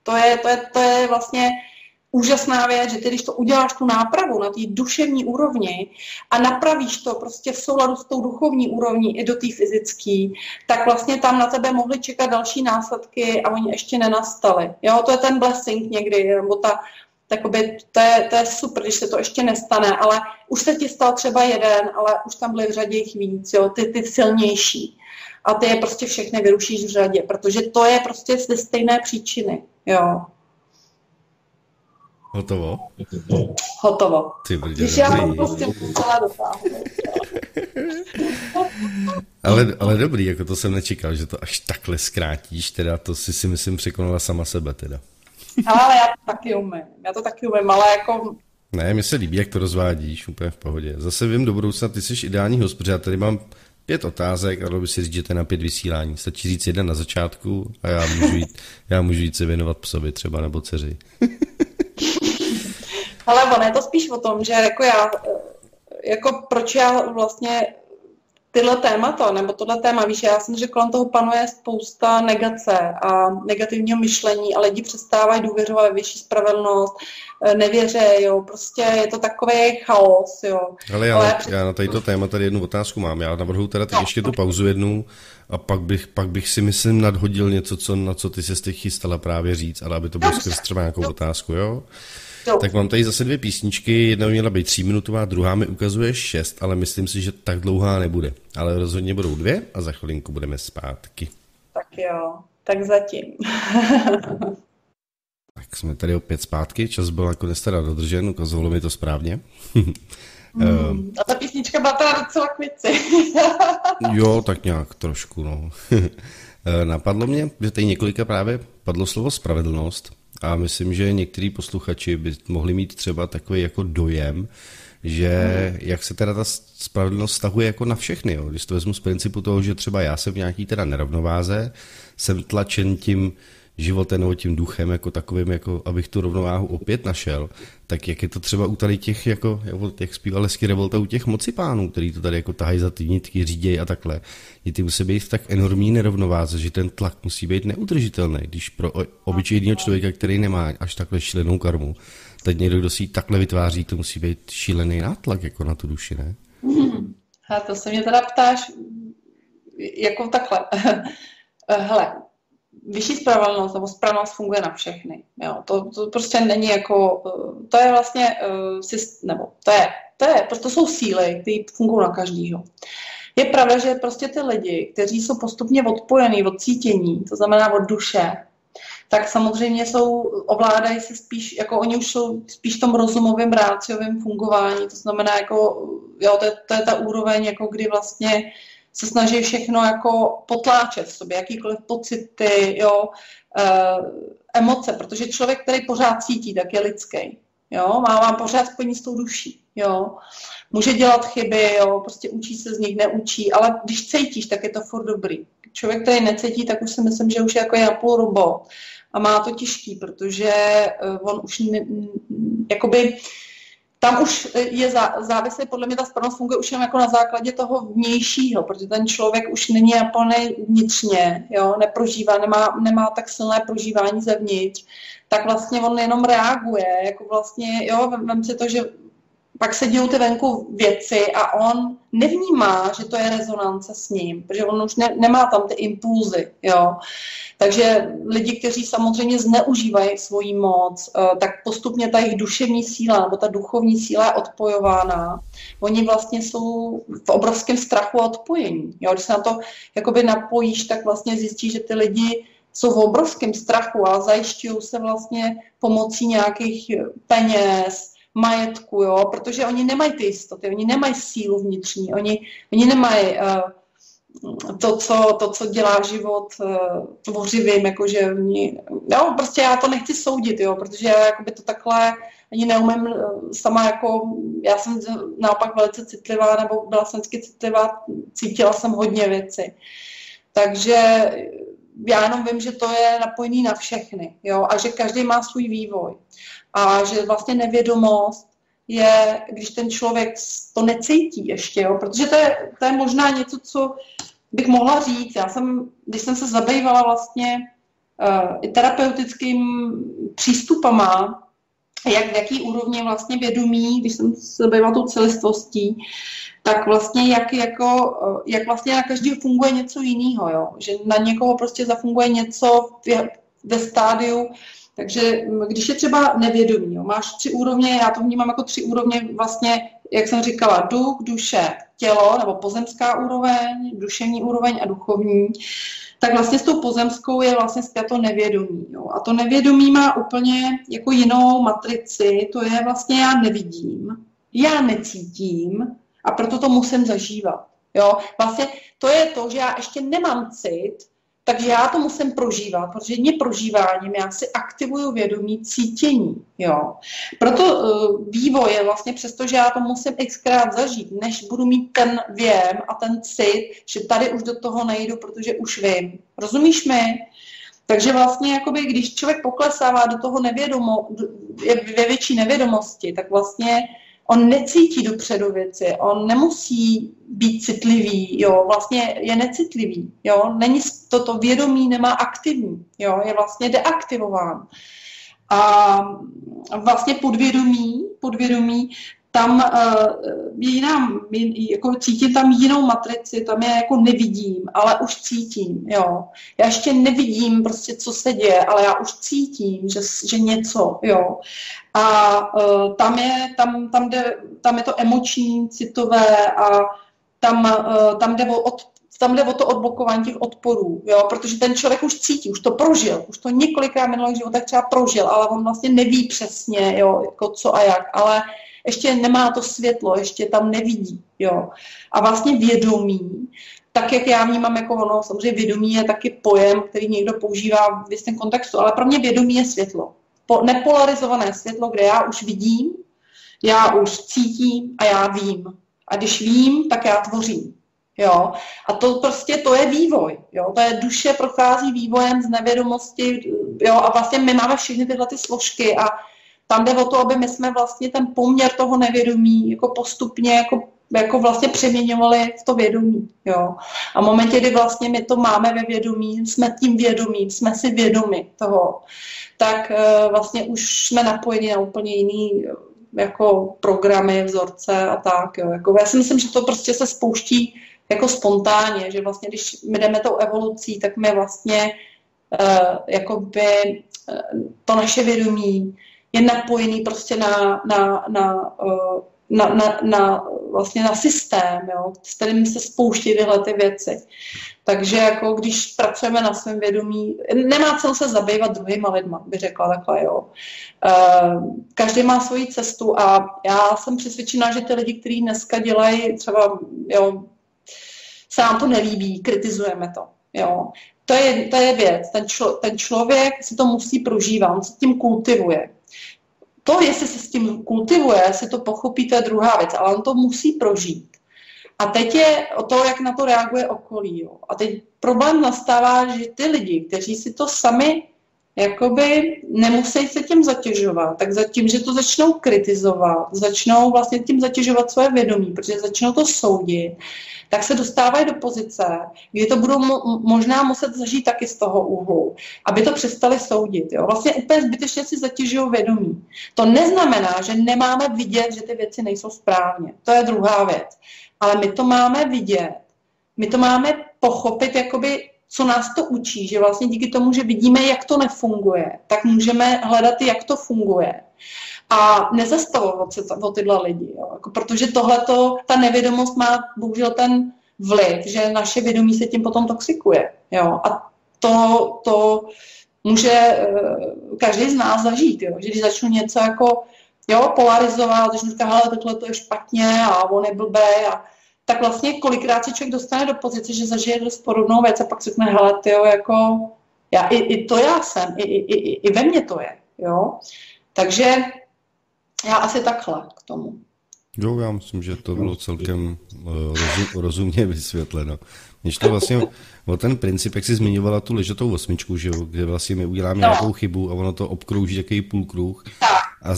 To je vlastně úžasná věc, že ty, když to uděláš tu nápravu na té duševní úrovni a napravíš to prostě v souladu s tou duchovní úrovní i do té fyzické, tak vlastně tam na tebe mohly čekat další následky a oni ještě nenastaly. Jo, to je ten blessing někdy, nebo to je super, když se to ještě nestane, ale už se ti stal třeba jeden, ale už tam byly v řadě jich víc, jo, ty silnější. A ty je prostě všechny vyrušíš v řadě, protože to je prostě ze stejné příčiny, jo. Hotovo. Ty brďo, když já to prostě musela dotáhnout. ale dobrý, jako to jsem nečekal, že to až takhle zkrátíš, teda to si myslím překonala sama sebe teda. Ale já to taky umím, ale jako... Ne, mně se líbí, jak to rozvádíš, úplně v pohodě. Zase vím do budoucna, ty jsi ideální host, protože já tady mám 5 otázek a dalo by si říct, že to je na 5 vysílání. Stačí říct 1 na začátku a já můžu jít se věnovat psovi třeba nebo dceři. Ale ono je to spíš o tom, že proč já vlastně tyhle témata, nebo tohle téma, víš, já jsem, že kolem toho panuje spousta negace a negativního myšlení a lidi přestávají důvěřovat ve vyšší spravedlnost, nevěřejí, prostě je to takový chaos, jo. Ale já na tato téma tady jednu otázku mám, já navrhuji teda teď ještě tu pauzu jednu a pak bych si myslím nadhodil něco, na co ty se teď chystala právě říct, ale aby to bylo skrz třeba nějakou otázku, jo? Tak mám tady zase 2 písničky, jedna měla být 3minutová, druhá mi ukazuje 6, ale myslím si, že tak dlouhá nebude. Ale rozhodně budou 2 a za chvilinku budeme zpátky. Tak jo, tak zatím. Tak jsme tady opět zpátky, čas byl nakonec teda dodržen, ukazovalo mi to správně. A ta písnička byla teda docela k věci. Jo, tak nějak trošku, no. Napadlo mě, že tady několika právě padlo slovo spravedlnost. A myslím, že některý posluchači by mohli mít třeba takový jako dojem, že jak se teda ta spravedlnost vztahuje jako na všechny, jo? Když to vezmu z principu toho, že třeba já jsem v nějaký teda nerovnováze, jsem tlačen tím životem nebo tím duchem jako takovým, jako abych tu rovnováhu opět našel, tak jak je to třeba u tady těch, jako jak zpíval Lesky Revolta, u těch mocipánů, který to tady jako tahají za ty nitky, řídějí a takhle. Ty musí být v tak enormní nerovnováze, že ten tlak musí být neudržitelný, když pro obyčejného člověka, který nemá až takhle šílenou karmu, teď někdo, kdo si ji takhle vytváří, to musí být šílený nátlak jako na tu duši, ne? A to se mě teda ptáš jako takhle. Hele, vyšší spravedlnost nebo spravedlnost funguje na všechny. Jo, to prostě není jako, to je vlastně, nebo to jsou síly, které fungují na každýho. Je pravda, že prostě ty lidi, kteří jsou postupně odpojení od cítění, to znamená od duše, tak samozřejmě ovládají se spíš, jako oni už jsou spíš v tom rozumovém, ráciovém fungování, to znamená jako, jo, to je ta úroveň, jako kdy vlastně se snaží všechno jako potláčet v sobě, jakýkoliv pocity, jo, emoce, protože člověk, který pořád cítí, tak je lidský, jo, má pořád spojení s tou duší, jo, může dělat chyby, jo, prostě učí se z nich, neučí, ale když cítíš, tak je to furt dobrý. Člověk, který necítí, tak už si myslím, že už je jako napůl robot a má to těžký, protože on už jakoby tam už je závislý, podle mě ta spravedlnost funguje už jen jako na základě toho vnějšího, protože ten člověk už není naplný vnitřně, jo, neprožívá, nemá tak silné prožívání zevnitř, tak vlastně on jenom reaguje, jako vlastně, jo, vem si to, že pak se dějou ty venku věci a on nevnímá, že to je rezonance s ním, protože on už nemá tam ty impulzy, jo. Takže lidi, kteří samozřejmě zneužívají svoji moc, tak postupně ta jejich duševní síla nebo ta duchovní síla je odpojována. Oni vlastně jsou v obrovském strachu a odpojení. Jo. Když se na to jakoby napojíš, tak vlastně zjistíš, že ty lidi jsou v obrovském strachu a zajišťují se vlastně pomocí nějakých peněz, majetku, jo, protože oni nemají ty jistoty, oni nemají sílu vnitřní, oni nemají to, co dělá život tvořivým, jakože oni, jo, prostě já to nechci soudit, jo, protože já jakoby to takhle ani neumím sama, jako, já jsem naopak velice citlivá, nebo byla jsem vždycky citlivá, cítila jsem hodně věci. Takže já jenom vím, že to je napojený na všechny, jo, a že každý má svůj vývoj. A že vlastně nevědomost je, když ten člověk to necítí ještě, jo, protože to je možná něco, co bych mohla říct. Když jsem se zabývala vlastně i terapeutickým přístupama, v jaký úrovni vlastně vědomí, když jsem se zabývala tou celistvostí, tak vlastně jak vlastně na každého funguje něco jiného, jo, že na někoho prostě zafunguje něco ve stádiu. Takže když je třeba nevědomí, jo, máš 3 úrovně, já to vnímám jako 3 úrovně vlastně, jak jsem říkala, duch, duše, tělo, nebo pozemská úroveň, duševní úroveň a duchovní, tak vlastně s tou pozemskou je vlastně spjato nevědomí. Jo. A to nevědomí má úplně jako jinou matrici, to je vlastně já nevidím, já necítím a proto to musím zažívat. Jo. Vlastně to je to, že já ještě nemám cit, takže já to musím prožívat, protože jedním prožíváním já si aktivuju vědomí cítění. Jo. Proto vývoj je vlastně přesto, že já to musím xkrát zažít, než budu mít ten věm a ten cit, že tady už do toho nejdu, protože už vím. Rozumíš mi? Takže vlastně, jakoby, když člověk poklesává do toho je ve větší nevědomosti, tak vlastně on necítí dopředu věci, on nemusí být citlivý, jo, vlastně je necitlivý, jo, není toto vědomí, nemá aktivní, jo, je vlastně deaktivován. A vlastně podvědomí tam je jiná, jako cítím tam jinou matrici, tam je jako nevidím, ale už cítím, jo. Já ještě nevidím prostě, co se děje, ale já už cítím, že něco, jo. A tam je to emoční, citové a tam jde o to odblokování těch odporů, jo, protože ten člověk už cítí, už to prožil, už to několikrát v minulých životech třeba prožil, ale on vlastně neví přesně, jo, jako co a jak, ale ještě nemá to světlo, ještě tam nevidí, jo. A vlastně vědomí, tak jak já vnímám jako ono, samozřejmě vědomí je taky pojem, který někdo používá v jistém kontextu, ale pro mě vědomí je světlo. nepolarizované světlo, kde já už vidím, já už cítím a já vím. A když vím, tak já tvořím. Jo? A to prostě, to je vývoj. Jo? To je duše prochází vývojem z nevědomosti, jo? A vlastně my máme všechny tyhle ty složky a tam jde o to, aby my jsme vlastně ten poměr toho nevědomí jako postupně jako vlastně přeměňovali v to vědomí. Jo? A v momentě, kdy vlastně my to máme ve vědomí, jsme tím vědomím, jsme si vědomi toho, tak vlastně už jsme napojeni na úplně jiný jako programy, vzorce a tak. Jo. Jako, já si myslím, že to prostě se spouští jako spontánně, že vlastně, když my jdeme tou evolucí, tak my vlastně jakoby to naše vědomí je napojený prostě vlastně na systém, jo, s kterým se spouští tyhle ty věci. Takže jako když pracujeme na svém vědomí, nemá cenu se zabývat druhýma lidma, bych řekla takhle, jo. Každý má svoji cestu a já jsem přesvědčená, že ty lidi, kteří dneska dělají třeba, jo, se nám to nelíbí, kritizujeme to, jo. To je věc, ten člověk si to musí prožívat, on se tím kultivuje. To, jestli se s tím kultivuje, si to pochopí, to je druhá věc, ale on to musí prožít. A teď je o to, jak na to reaguje okolí. Jo. A teď problém nastává, že ty lidi, kteří si to sami jakoby nemusí se tím zatěžovat, tak zatím, že to začnou kritizovat, začnou vlastně tím zatěžovat svoje vědomí, protože začnou to soudit, tak se dostávají do pozice, kdy to budou možná muset zažít taky z toho úhlu, aby to přestali soudit. Jo? Vlastně úplně zbytečně si zatěžují vědomí. To neznamená, že nemáme vidět, že ty věci nejsou správně. To je druhá věc. Ale my to máme vidět, my to máme pochopit, jakoby, co nás to učí, že vlastně díky tomu, že vidíme, jak to nefunguje, tak můžeme hledat, jak to funguje. A nezastavovat se o tyhle lidi, jo? Jako, protože tohleto, ta nevědomost má bohužel ten vliv, že naše vědomí se tím potom toxikuje. Jo? A to může každý z nás zažít, jo? Že když začnu něco jako polarizovat, začnu říkat, hele, takhle to je špatně a on je blbej a tak vlastně kolikrát se člověk dostane do pozice, že zažije dost podobnou věc a pak řekne, hele, tyjo, jako i to já jsem, i ve mně to je, jo. Takže já asi takhle k tomu. Jo, já myslím, že to bylo celkem rozumně vysvětleno. Když to vlastně o ten princip, jak jsi zmiňovala tu ležatou osmičku, že jo, kde vlastně my uděláme nějakou chybu a ono to obkrouží takový půlkruh a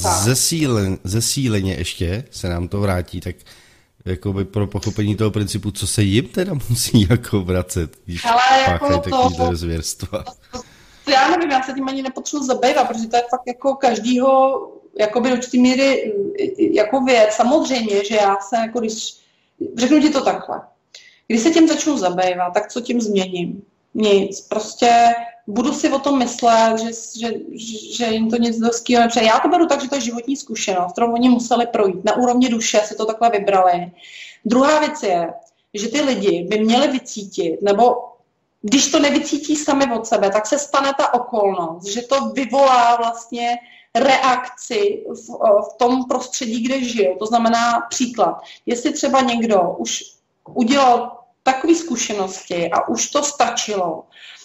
zesíleně ještě se nám to vrátí, tak jakoby pro pochopení toho principu, co se jim teda musí jako vracet, když páchají takovýhle zvěrstva. Já nevím, já se tím ani nepotřebuji zabývat, protože to je fakt jako každýho jakoby do určitý míry jako věc. Samozřejmě, že já se jako když řeknu ti to takhle. Když se tím začnu zabývat, tak co tím změním? Nic. Prostě budu si o tom myslet, že jim to nic doskýho nepřeje. Já to beru tak, že to je životní zkušenost, kterou oni museli projít. Na úrovni duše si to takhle vybrali. Druhá věc je, že ty lidi by měli vycítit, nebo když to nevycítí sami od sebe, tak se stane ta okolnost, že to vyvolá vlastně reakci v tom prostředí, kde žijou. To znamená příklad. Jestli třeba někdo už udělal takové zkušenosti a už to stačilo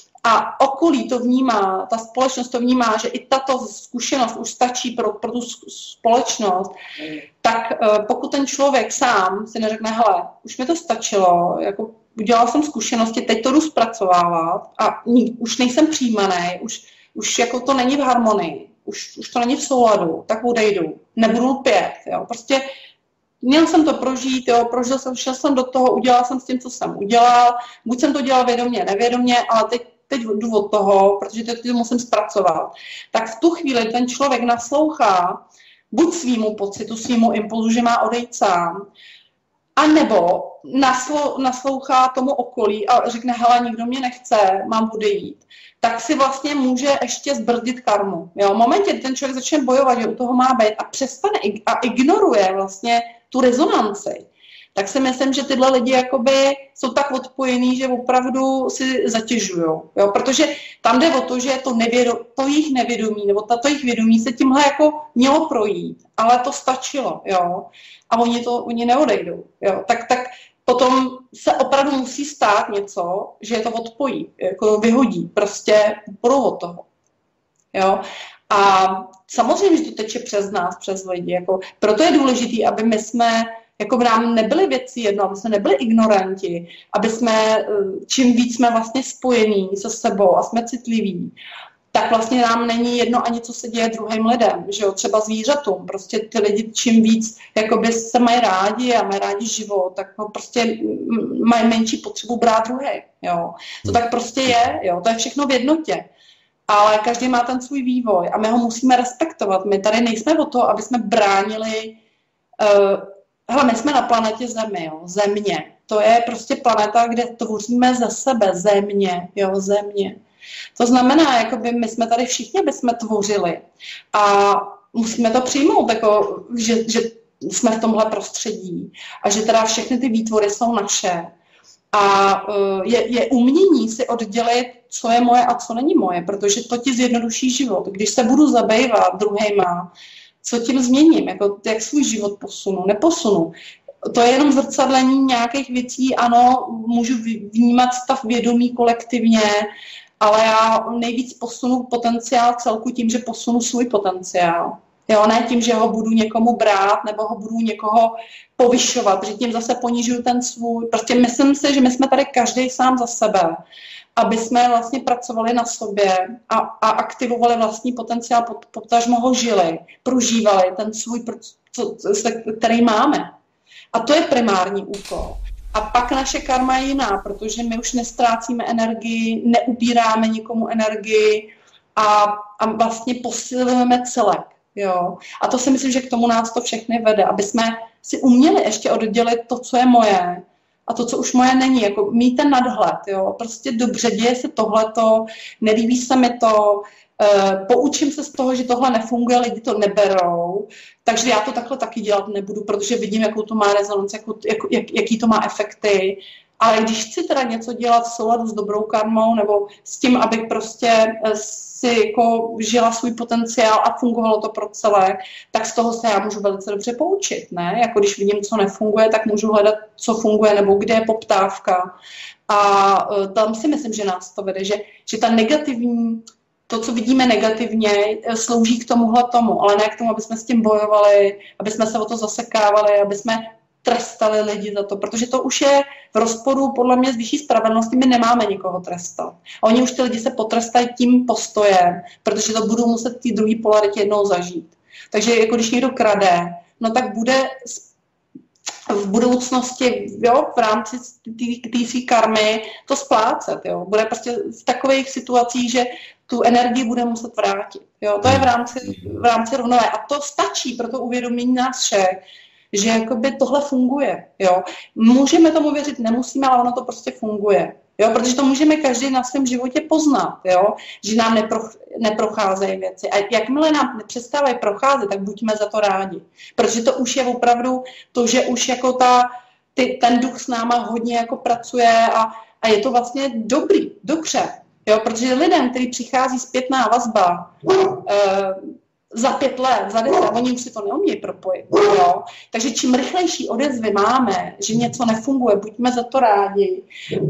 a okolí to vnímá, ta společnost to vnímá, že i tato zkušenost už stačí pro tu společnost, tak pokud ten člověk sám si neřekne, hele, už mi to stačilo, jako udělal jsem zkušenosti, teď to jdu zpracovávat a už nejsem přijímaný, už jako to není v harmonii, už to není v souladu, tak odejdu, nebudu lpět, jo, prostě měl jsem to prožít, jo, prožil jsem, šel jsem do toho, udělal jsem s tím, co jsem udělal, buď jsem to dělal vědomě, nevědomě, ale teď jdu od toho, protože teď to musím zpracovat. Tak v tu chvíli ten člověk naslouchá buď svýmu pocitu, svýmu impulzu, že má odejít sám, anebo naslouchá tomu okolí a řekne, hele, nikdo mě nechce, mám odejít. Tak si vlastně může ještě zbrzdit karmu. Jo? V momentě, kdy ten člověk začne bojovat, že u toho má být a přestane a ignoruje vlastně tu rezonanci, tak si myslím, že tyhle lidi jakoby jsou tak odpojení, že opravdu si zatěžujou. Jo? Protože tam jde o to, že to jejich nevědomí, nebo to jejich vědomí se tímhle jako mělo projít, ale to stačilo. Jo? A oni neodejdou. Jo? Tak potom se opravdu musí stát něco, že je to odpojí, jako vyhodí, prostě budou od toho. Jo? A samozřejmě, že to teče přes nás, přes lidi. Jako, proto je důležité, aby my jsme, jako v nám nebyly věci jedno, aby jsme nebyli ignoranti, aby jsme, čím víc jsme vlastně spojení se sebou a jsme citliví, tak vlastně nám není jedno ani, co se děje druhým lidem, že jo, třeba zvířatům. Prostě ty lidi čím víc jakoby se mají rádi a mají rádi život, tak prostě mají menší potřebu brát druhý, jo. To tak prostě je, jo, to je všechno v jednotě. Ale každý má ten svůj vývoj a my ho musíme respektovat. My tady nejsme o to, aby jsme bránili... Hele, my jsme na planetě Zemi, jo, Země. To je prostě planeta, kde tvoříme za sebe, Země, jo, Země. To znamená, jakoby my jsme tady všichni, aby jsme tvořili. A musíme to přijmout, jako, že jsme v tomhle prostředí a že teda všechny ty výtvory jsou naše. A je umění si oddělit, co je moje a co není moje, protože to ti zjednoduší život. Když se budu zabývat druhejma, co tím změním, jako, jak svůj život posunu, neposunu. To je jenom zrcadlení nějakých věcí, ano, můžu vnímat stav vědomí kolektivně, ale já nejvíc posunu potenciál celku tím, že posunu svůj potenciál. Jo, ne tím, že ho budu někomu brát nebo ho budu někoho povyšovat, že tím zase ponižuju ten svůj. Prostě myslím si, že my jsme tady každý sám za sebe, aby jsme vlastně pracovali na sobě a aktivovali vlastní potenciál, potažmo ho žili, prožívali ten svůj, který máme. A to je primární úkol. A pak naše karma je jiná, protože my už nestrácíme energii, neubíráme nikomu energii a vlastně posilujeme celek. Jo. A to si myslím, že k tomu nás to všechny vede, aby jsme si uměli ještě oddělit to, co je moje a to, co už moje není. Jako mít ten nadhled. Jo. Prostě dobře, děje se tohleto, nelíbí se mi to, poučím se z toho, že tohle nefunguje, lidi to neberou, takže já to takhle taky dělat nebudu, protože vidím, jakou to má rezonanci, jaký to má efekty. Ale když chci teda něco dělat v souladu s dobrou karmou nebo s tím, abych prostě si jako žila svůj potenciál a fungovalo to pro celé, tak z toho se já můžu velice dobře poučit. Ne? Jako když vidím, co nefunguje, tak můžu hledat, co funguje nebo kde je poptávka. A tam si myslím, že nás to vede, že ta negativní, to, co vidíme negativně, slouží k tomuhle tomu, ale ne k tomu, aby jsme s tím bojovali, aby jsme se o to zasekávali, aby jsme trestali lidi za to, protože to už je v rozporu podle mě s vyšší spravedlností, my nemáme nikoho trestat. A oni už ty lidi se potrestají tím postojem, protože to budou muset v té druhé polaritě jednou zažít. Takže jako když někdo krade, no tak bude v budoucnosti, jo, v rámci té své karmy to splácet, jo. Bude prostě v takových situacích, že tu energii bude muset vrátit. Jo. To je v rámci rovnováhy. A to stačí pro to uvědomění nás všech, že jakoby tohle funguje. Jo. Můžeme tomu věřit, nemusíme, ale ono to prostě funguje. Jo, protože to můžeme každý na svém životě poznat, jo, že nám neprocházejí věci. A jakmile nám přestávají procházet, tak buďme za to rádi. Protože to už je opravdu to, že už jako ten duch s náma hodně jako pracuje a je to vlastně dobře. Jo, protože lidem, který přichází zpětná vazba, za 5 let, za 10, oni už si to neumějí propojit. Jo? Takže čím rychlejší odezvy máme, že něco nefunguje, buďme za to rádi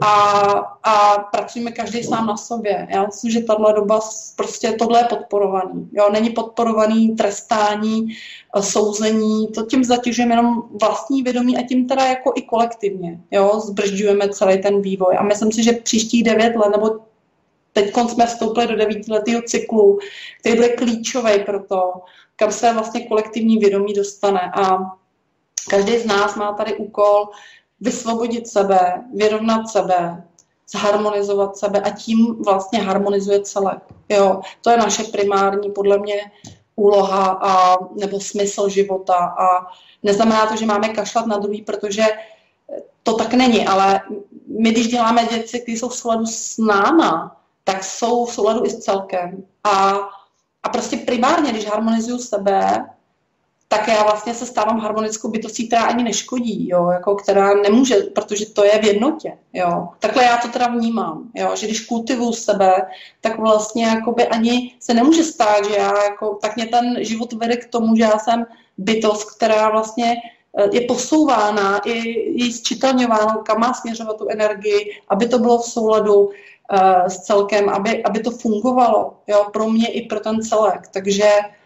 a pracujeme každý sám na sobě. Já myslím, že tato doba prostě tohle je podporovaný. Jo? Není podporovaný trestání, souzení, to tím zatěžujeme jenom vlastní vědomí a tím teda jako i kolektivně. Jo? Zbržďujeme celý ten vývoj. A myslím si, že příštích 9 let nebo teď jsme vstoupili do 9letého cyklu, který bude klíčový pro to, kam se vlastně kolektivní vědomí dostane. A každý z nás má tady úkol vysvobodit sebe, vyrovnat sebe, zharmonizovat sebe a tím vlastně harmonizuje celek. Jo, to je naše primární, podle mě, úloha nebo smysl života. A neznamená to, že máme kašlat na druhý, protože to tak není, ale my, když děláme věci, které jsou v souladu s náma, tak jsou v souladu i s celkem. A prostě primárně, když harmonizuju sebe, tak já vlastně se stávám harmonickou bytostí, která ani neškodí, jo, jako která nemůže, protože to je v jednotě. Jo. Takhle já to teda vnímám, jo, že když kultivuju sebe, tak vlastně jakoby ani se nemůže stát, že já jako, tak mě ten život vede k tomu, že já jsem bytost, která vlastně je posouvána, je zčitelňováno, kam má směřovat tu energii, aby to bylo v souladu s celkem, aby to fungovalo, jo, pro mě i pro ten celek. Takže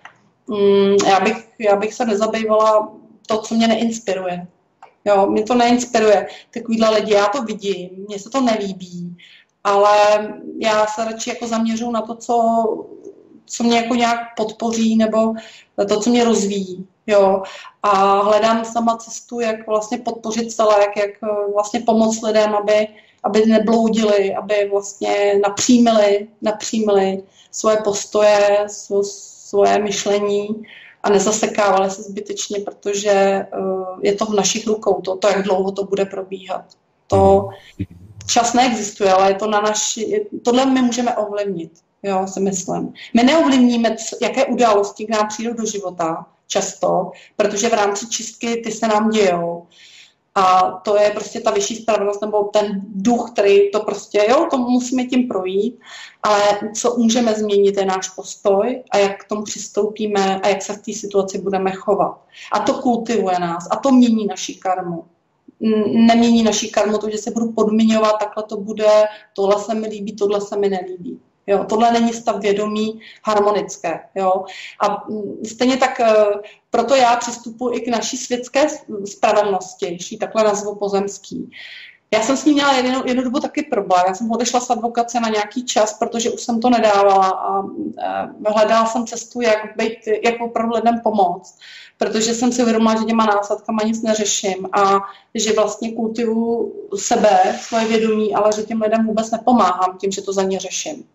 já bych se nezabývala to, co mě neinspiruje. Jo, mě to neinspiruje. Takovýhle lidi, já to vidím, mně se to nelíbí, ale já se radši jako zaměřuju na to, co mě jako nějak podpoří, nebo to, co mě rozvíjí. Jo. A hledám sama cestu, jak vlastně podpořit celek, jak vlastně pomoct lidem, aby nebloudili, aby vlastně napřímili svoje postoje, svoje myšlení a nezasekávali se zbytečně, protože je to v našich rukou, to jak dlouho to bude probíhat. To čas neexistuje, ale je to tohle my můžeme ovlivnit, jo, si myslím. My neovlivníme, jaké události k nám přijdou do života, často, protože v rámci čistky ty se nám dějou. A to je prostě ta vyšší spravedlnost, nebo ten duch, který to prostě, jo, to musíme tím projít, ale co můžeme změnit, je náš postoj a jak k tomu přistoupíme a jak se v té situaci budeme chovat. A to kultivuje nás a to mění naši karmu. Nemění naši karmu to, že se budu podmiňovat, takhle to bude, tohle se mi líbí, tohle se mi nelíbí. Jo, tohle není stav vědomí harmonické. Jo. A stejně tak proto já přistupuji i k naší světské spravedlnosti, když ji takhle nazvu pozemský. Já jsem s ní měla jednu dobu taky problém. Já jsem odešla z advokace na nějaký čas, protože už jsem to nedávala a hledala jsem cestu, jak opravdu lidem pomoct. Protože jsem si uvědomila, že těma následkama nic neřeším a že vlastně kultivuju sebe, svoje vědomí, ale že těm lidem vůbec nepomáhám tím, že to za ně řeším.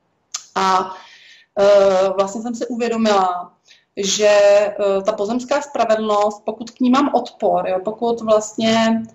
A vlastně jsem si uvědomila, že ta pozemská spravedlnost, pokud k ní mám odpor, jo, pokud vlastně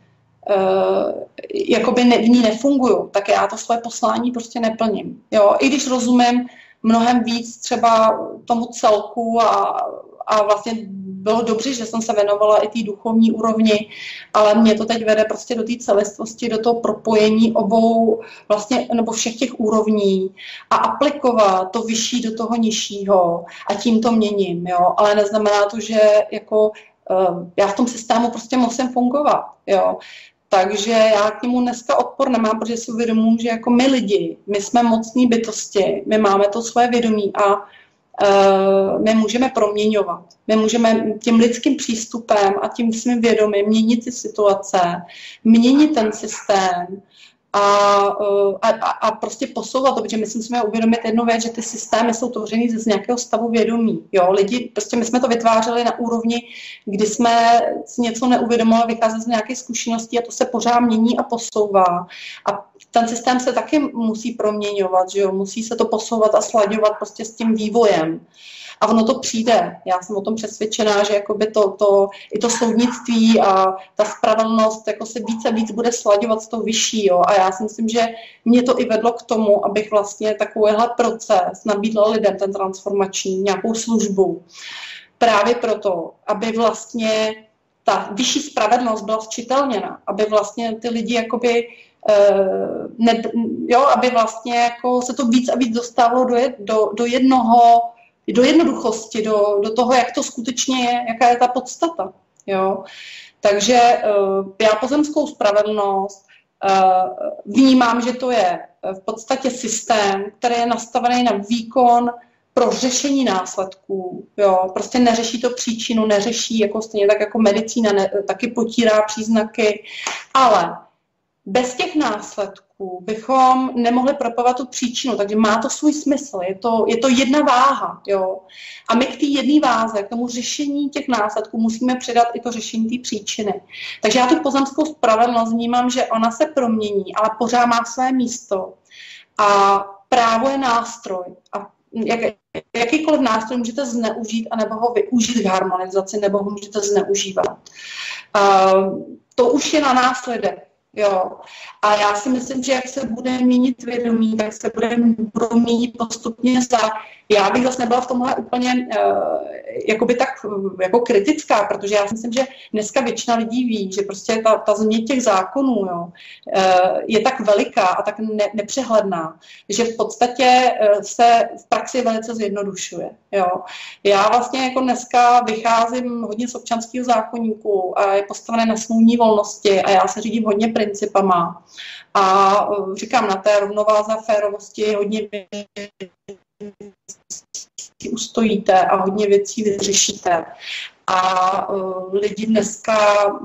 jakoby v ní nefunguju, tak já to svoje poslání prostě neplním. Jo. I když rozumím mnohem víc třeba tomu celku a vlastně bylo dobře, že jsem se věnovala i té duchovní úrovni, ale mě to teď vede prostě do té celistvosti, do toho propojení obou vlastně, nebo všech těch úrovní a aplikovat to vyšší do toho nižšího a tím to měním, jo, ale neznamená to, že jako já v tom systému prostě musím fungovat, jo. Takže já k němu dneska odpor nemám, protože si uvědomuji, že jako my lidi, my jsme mocní bytosti, my máme to svoje vědomí a my můžeme proměňovat. My můžeme tím lidským přístupem a tím svým vědomím měnit ty situace, měnit ten systém a prostě posouvat to, protože my si musíme uvědomit jednu věc, že ty systémy jsou tvořeny z nějakého stavu vědomí. Jo? Lidi, prostě my jsme to vytvářeli na úrovni, kdy jsme si něco neuvědomovali, vycházeli z nějaké zkušenosti a to se pořád mění a posouvá. A ten systém se taky musí proměňovat, že jo? Musí se to posouvat a slaďovat prostě s tím vývojem. A ono to přijde. Já jsem o tom přesvědčená, že jakoby i to soudnictví a ta spravedlnost jako se víc a víc bude slaďovat s tou vyšší. Jo? A já si myslím, že mě to i vedlo k tomu, abych vlastně takovýhle proces nabídla lidem, ten transformační, nějakou službu. Právě proto, aby vlastně ta vyšší spravedlnost byla zčitelněna, aby vlastně ty lidi jakoby aby vlastně jako se to víc a víc dostávalo do jednoduchosti, do toho, jak to skutečně je, jaká je ta podstata. Jo? Takže já pozemskou spravedlnost vnímám, že to je v podstatě systém, který je nastavený na výkon pro řešení následků. Jo? Prostě neřeší to příčinu, neřeší jako stejně tak jako medicína, taky potírá příznaky, ale bez těch následků bychom nemohli propovat tu příčinu, takže má to svůj smysl, je to jedna váha. Jo? A my k té jedné váze, k tomu řešení těch následků musíme přidat i to řešení té příčiny. Takže já tu pozemskou spravedlnost vnímám, že ona se promění, ale pořád má své místo. A právo je nástroj. A jakýkoliv nástroj můžete zneužít, anebo ho využít k harmonizaci, nebo ho můžete zneužívat. To už je na nás lidech. Jo. A já si myslím, že jak se bude měnit vědomí, tak se budou měnit postupně Já bych zase nebyla v tomhle úplně jakoby tak jako kritická, protože já si myslím, že dneska většina lidí ví, že prostě ta země těch zákonů, jo, je tak veliká a tak nepřehledná, že v podstatě se v praxi velice zjednodušuje. Jo. Já vlastně jako dneska vycházím hodně z občanského zákoníku a je postavené na smluvní volnosti a já se řídím hodně principama. A říkám, na té rovnováze férovosti hodně ustojíte a hodně věcí vyřešíte. A lidi dneska,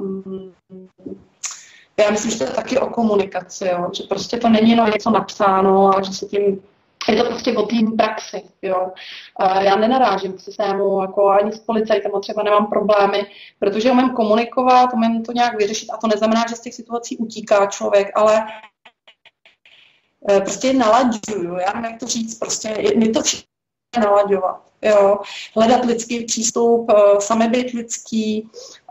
já myslím, že to je taky o komunikaci, jo? Že prostě to není jenom něco napsáno a že se tím, je to prostě o té praxi. Jo? Já nenarážím k systému, jako ani s policajtem třeba nemám problémy, protože umím komunikovat, umím to nějak vyřešit a to neznamená, že z těch situací utíká člověk, ale prostě nalaďuju, já nevím, jak to říct, prostě je to nalaďovat, jo, hledat lidský přístup, sami být lidský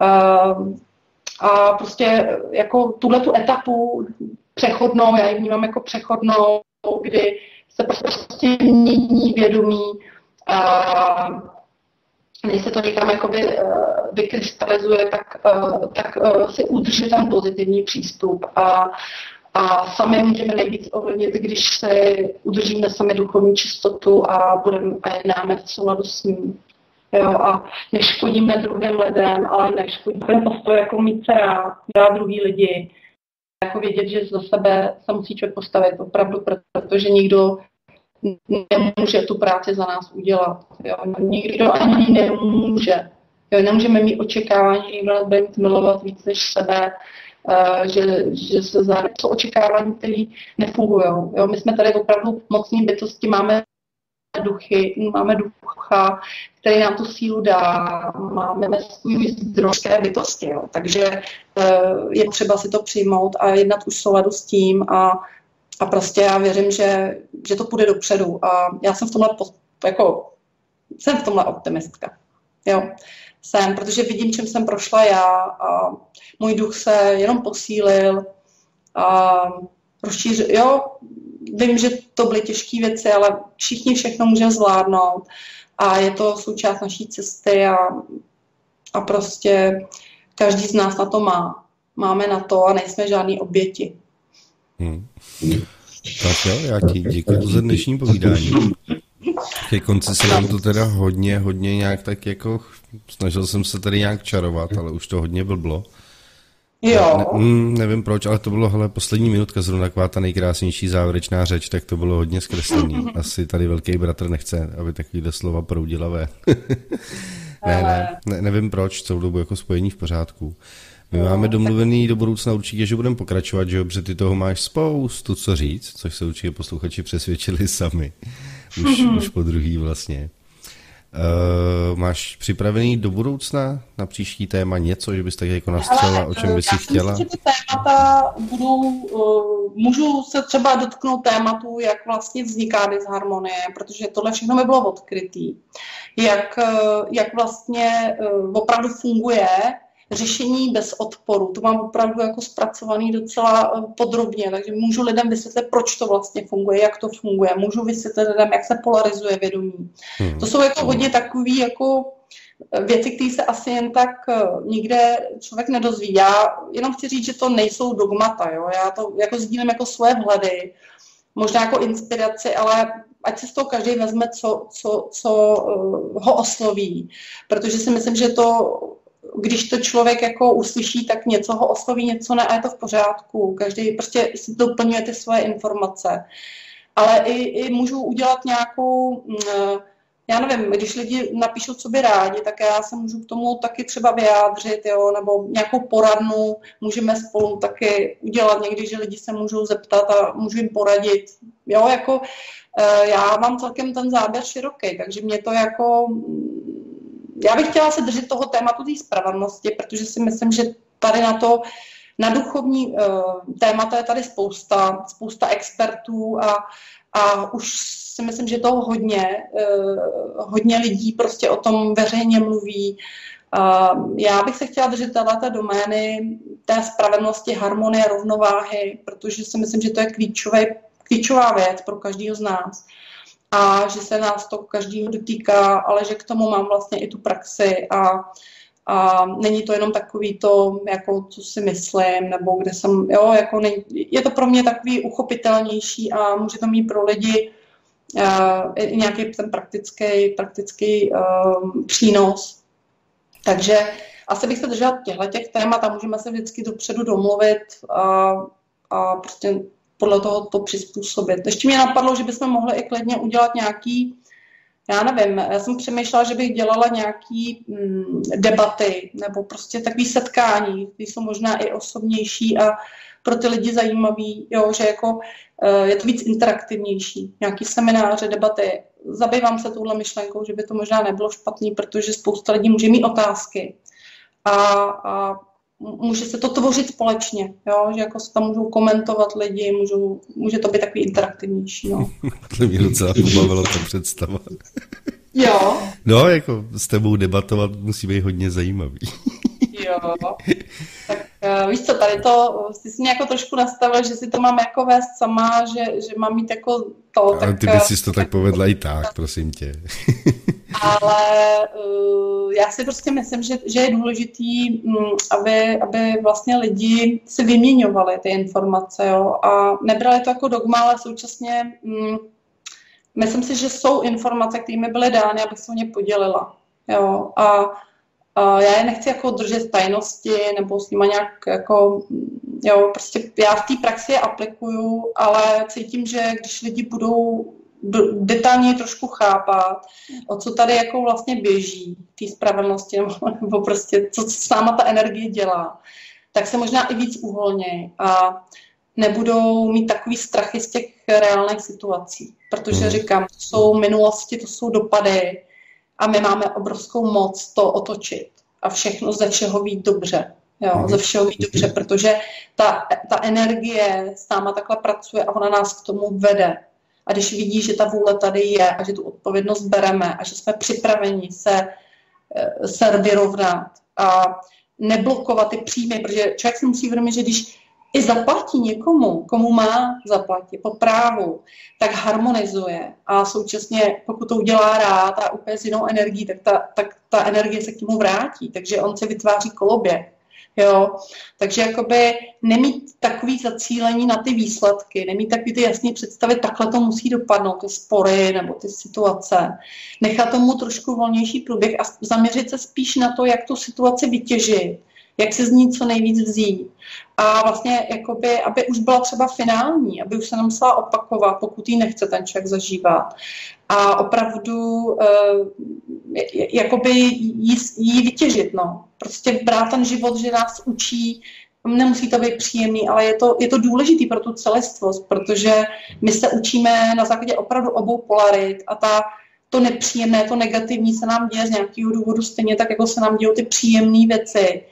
a prostě jako tuhletu etapu přechodnou, já ji vnímám jako přechodnou, kdy se prostě mění vědomí, než se to někam jakoby vykrystalizuje, tak si udrží tam pozitivní přístup a sami můžeme nejvíc ovlivnit, když se udržíme sami duchovní čistotu a jednáme v souladu s ním. Jo, a neškodíme druhým lidem, ale neškodíme postoj jako mít se rád druhý lidi. Jako vědět, že za sebe se musí člověk postavit opravdu, protože nikdo nemůže tu práci za nás udělat. Jo. Nikdo ani nemůže. Jo, nemůžeme mít očekávání, že někdo nás bude milovat víc než sebe, že se jsou očekávání, které nefungují. My jsme tady opravdu mocní bytosti, máme ducha, který nám tu sílu dá, máme svůj zdrojské bytosti. Jo. Takže je třeba si to přijmout a jednat už v souladu s tím a prostě já věřím, že to půjde dopředu a já jsem v tomhle optimistka. Jo. Protože vidím, čím jsem prošla já a můj duch se jenom posílil a rozšířil. Jo, vím, že to byly těžké věci, ale všichni všechno můžeme zvládnout a je to součást naší cesty a prostě každý z nás na to má. Máme na to a nejsme žádný oběti. Tak jo, já ti děkuji za dnešní povídání. Ke konci se nám to teda hodně nějak tak jako, snažil jsem se tady nějak čarovat, ale už to hodně blblo. Jo. Nevím proč, ale to bylo poslední minutka, zrovna taková ta nejkrásnější závěrečná řeč, tak to bylo hodně zkreslený. Asi tady velký bratr nechce, aby takovýhle slova proudila ve. Nevím proč, celou dobu jako spojení v pořádku. My máme domluvený do budoucna určitě, že budeme pokračovat, že jo, protože ty toho máš spoustu co říct, což se určitě posluchači přesvědčili sami. Už po druhý vlastně. Máš připravený do budoucna na příští téma něco, že bys tak jako nastřela, o čem bys si chtěla? Já si ty témata můžu se třeba dotknout tématu, jak vlastně vzniká disharmonie, protože tohle všechno mi bylo odkrytý. Jak vlastně opravdu funguje řešení bez odporu. To mám opravdu jako zpracovaný docela podrobně, takže můžu lidem vysvětlit, proč to vlastně funguje, jak to funguje. Můžu vysvětlit lidem, jak se polarizuje vědomí. To jsou jako hodně takové jako věci, které se asi jen tak nikde člověk nedozví. Já jenom chci říct, že to nejsou dogmata. Jo? Já to jako sdílím jako svoje vhledy, možná jako inspiraci, ale ať si z toho každý vezme, co ho osloví. Protože si myslím, že to když to člověk jako uslyší, tak něco ho osloví, něco ne a je to v pořádku. Každý prostě si doplňuje ty svoje informace. Ale i můžu udělat nějakou, já nevím, když lidi napíšou, co by rádi, tak já se můžu k tomu taky třeba vyjádřit, jo, nebo nějakou poradnu můžeme spolu taky udělat někdy, že lidi se můžou zeptat a můžu jim poradit. Jo, jako já mám celkem ten záběr široký, takže mě to jako... Já bych chtěla se držet toho tématu té spravedlnosti, protože si myslím, že tady na duchovní témata je tady spousta expertů a už si myslím, že toho hodně lidí prostě o tom veřejně mluví. Já bych se chtěla držet této domény té spravedlnosti, harmonie, rovnováhy, protože si myslím, že to je klíčová věc pro každého z nás. a že se nás to každého dotýká, ale že k tomu mám vlastně i tu praxi a není to jenom takový to, jako co si myslím, nebo kde jsem, jo, jako je to pro mě takový uchopitelnější a může to mít pro lidi nějaký ten praktický přínos. Takže asi bych se držela těch témat a můžeme se vždycky dopředu domluvit a prostě podle toho to přizpůsobit. Ještě mě napadlo, že bychom mohli i klidně udělat nějaký, já nevím, já jsem přemýšlela, že bych dělala nějaký debaty nebo prostě takový setkání, které jsou možná i osobnější a pro ty lidi zajímavý, jo, že jako je to víc interaktivnější. Nějaký semináře, debaty. Zabývám se touhle myšlenkou, že by to možná nebylo špatný, protože spousta lidí může mít otázky a může se to tvořit společně, jo? Že jako se tam můžou komentovat lidi, může to být takový interaktivnější. No. To mě docela pobavilo ta představa. Jo. No, jako s tebou debatovat musí být hodně zajímavý. Jo. Tak víš co, tady to, ty jsi mě jako trošku nastavil, že si to mám jako vést sama, že mám mít jako to. Ale ty bys si to tak povedla i tak, prosím tě. Ale já si prostě myslím, že je důležitý, aby vlastně lidi si vyměňovali ty informace, jo, a nebrali to jako dogma, ale současně myslím si, že jsou informace, které mi byly dány, abych se o ně podělila, jo, a já je nechci jako držet v tajnosti nebo s nima nějak jako, jo, prostě já v té praxi je aplikuju, ale cítím, že když lidi budou detailně trošku chápat, o co tady jako vlastně běží v té spravedlnosti, nebo prostě co s náma ta energie dělá, tak se možná i víc uvolnějí a nebudou mít takový strachy z těch reálných situací. Protože říkám, to jsou minulosti, to jsou dopady a my máme obrovskou moc to otočit a všechno ze všeho být dobře. Jo, ze všeho být dobře, protože ta energie s náma takhle pracuje a ona nás k tomu vede. A když vidí, že ta vůle tady je a že tu odpovědnost bereme a že jsme připraveni se vyrovnat a neblokovat ty příjmy, protože člověk si musí uvědomit, že když i zaplatí někomu, komu má zaplatit po právu, tak harmonizuje a současně, pokud to udělá rád a úplně s jinou energií, tak ta energie se k němu vrátí, takže on se vytváří koloběh. Jo, takže jakoby nemít takový zacílení na ty výsledky, nemít takový ty jasné představy, takhle to musí dopadnout, ty spory nebo ty situace. Nechat tomu trošku volnější průběh a zaměřit se spíš na to, jak tu situaci vytěžit, jak se z ní co nejvíc vzít. A vlastně, jakoby, aby už byla třeba finální, aby už se nemusela opakovat, pokud ji nechce ten člověk zažívat. A opravdu jakoby jí vytěžit, no. Prostě brát ten život, že nás učí, nemusí to být příjemný, ale je to důležitý pro tu celistvost, protože my se učíme na základě opravdu obou polarit a to nepříjemné, to negativní se nám děje z nějakého důvodu stejně tak, jako se nám dějí ty příjemné věci.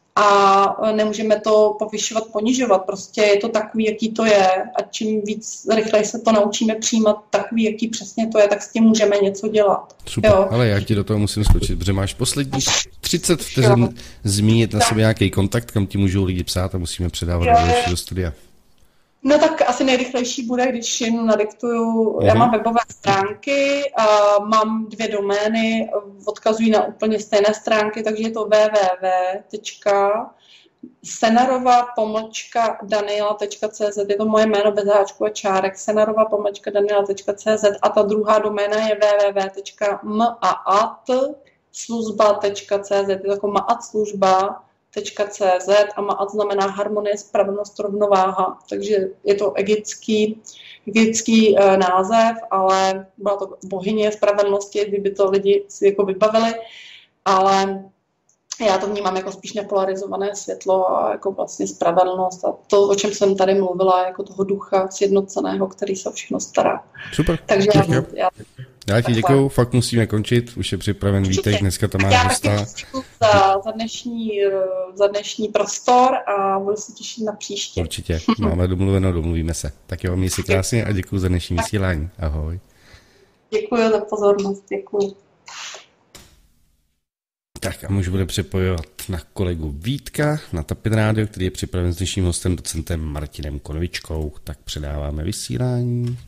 A nemůžeme to povyšovat, ponižovat. Prostě je to takový, jaký to je. A čím víc rychleji se to naučíme přijímat takový, jaký přesně to je, tak s tím můžeme něco dělat. Super, jo. Ale já ti do toho musím skočit, protože máš poslední 30 vteřin zmínit na sebe nějaký kontakt, kam ti můžou lidi psát a musíme předávat do studia. No tak asi nejrychlejší bude, když jim nadiktuju. Já mám webové stránky, mám 2 domény, odkazují na úplně stejné stránky, takže je to www.senarova-daniela.cz, je to moje jméno bez háčku a čárek, senarova-daniela.cz a ta druhá doména je www.maatslužba.cz, je to jako maat služba, .cz a Maat znamená harmonie, spravedlnost, rovnováha, takže je to egyptský název, ale byla to bohyně spravedlnosti, kdyby to lidi si jako vybavili, ale já to vnímám jako spíš nepolarizované světlo a jako vlastně spravedlnost a to, o čem jsem tady mluvila, jako toho ducha sjednoceného, který se o všechno stará. Super. Takže já ti děkuju, fakt musíme končit, už je připraven Vítek, dneska tam máš hosta. Já děkuju za dnešní prostor a budu se těšit na příště. Určitě, máme domluveno, domluvíme se. Tak jo, měj si krásně a děkuju za dnešní vysílání. Ahoj. Děkuju za pozornost, děkuju. Tak a můžu bude připojovat na kolegu Vítka, na Tapin Radio, který je připraven s dnešním hostem, docentem Martinem Konvičkou. Tak předáváme vysílání.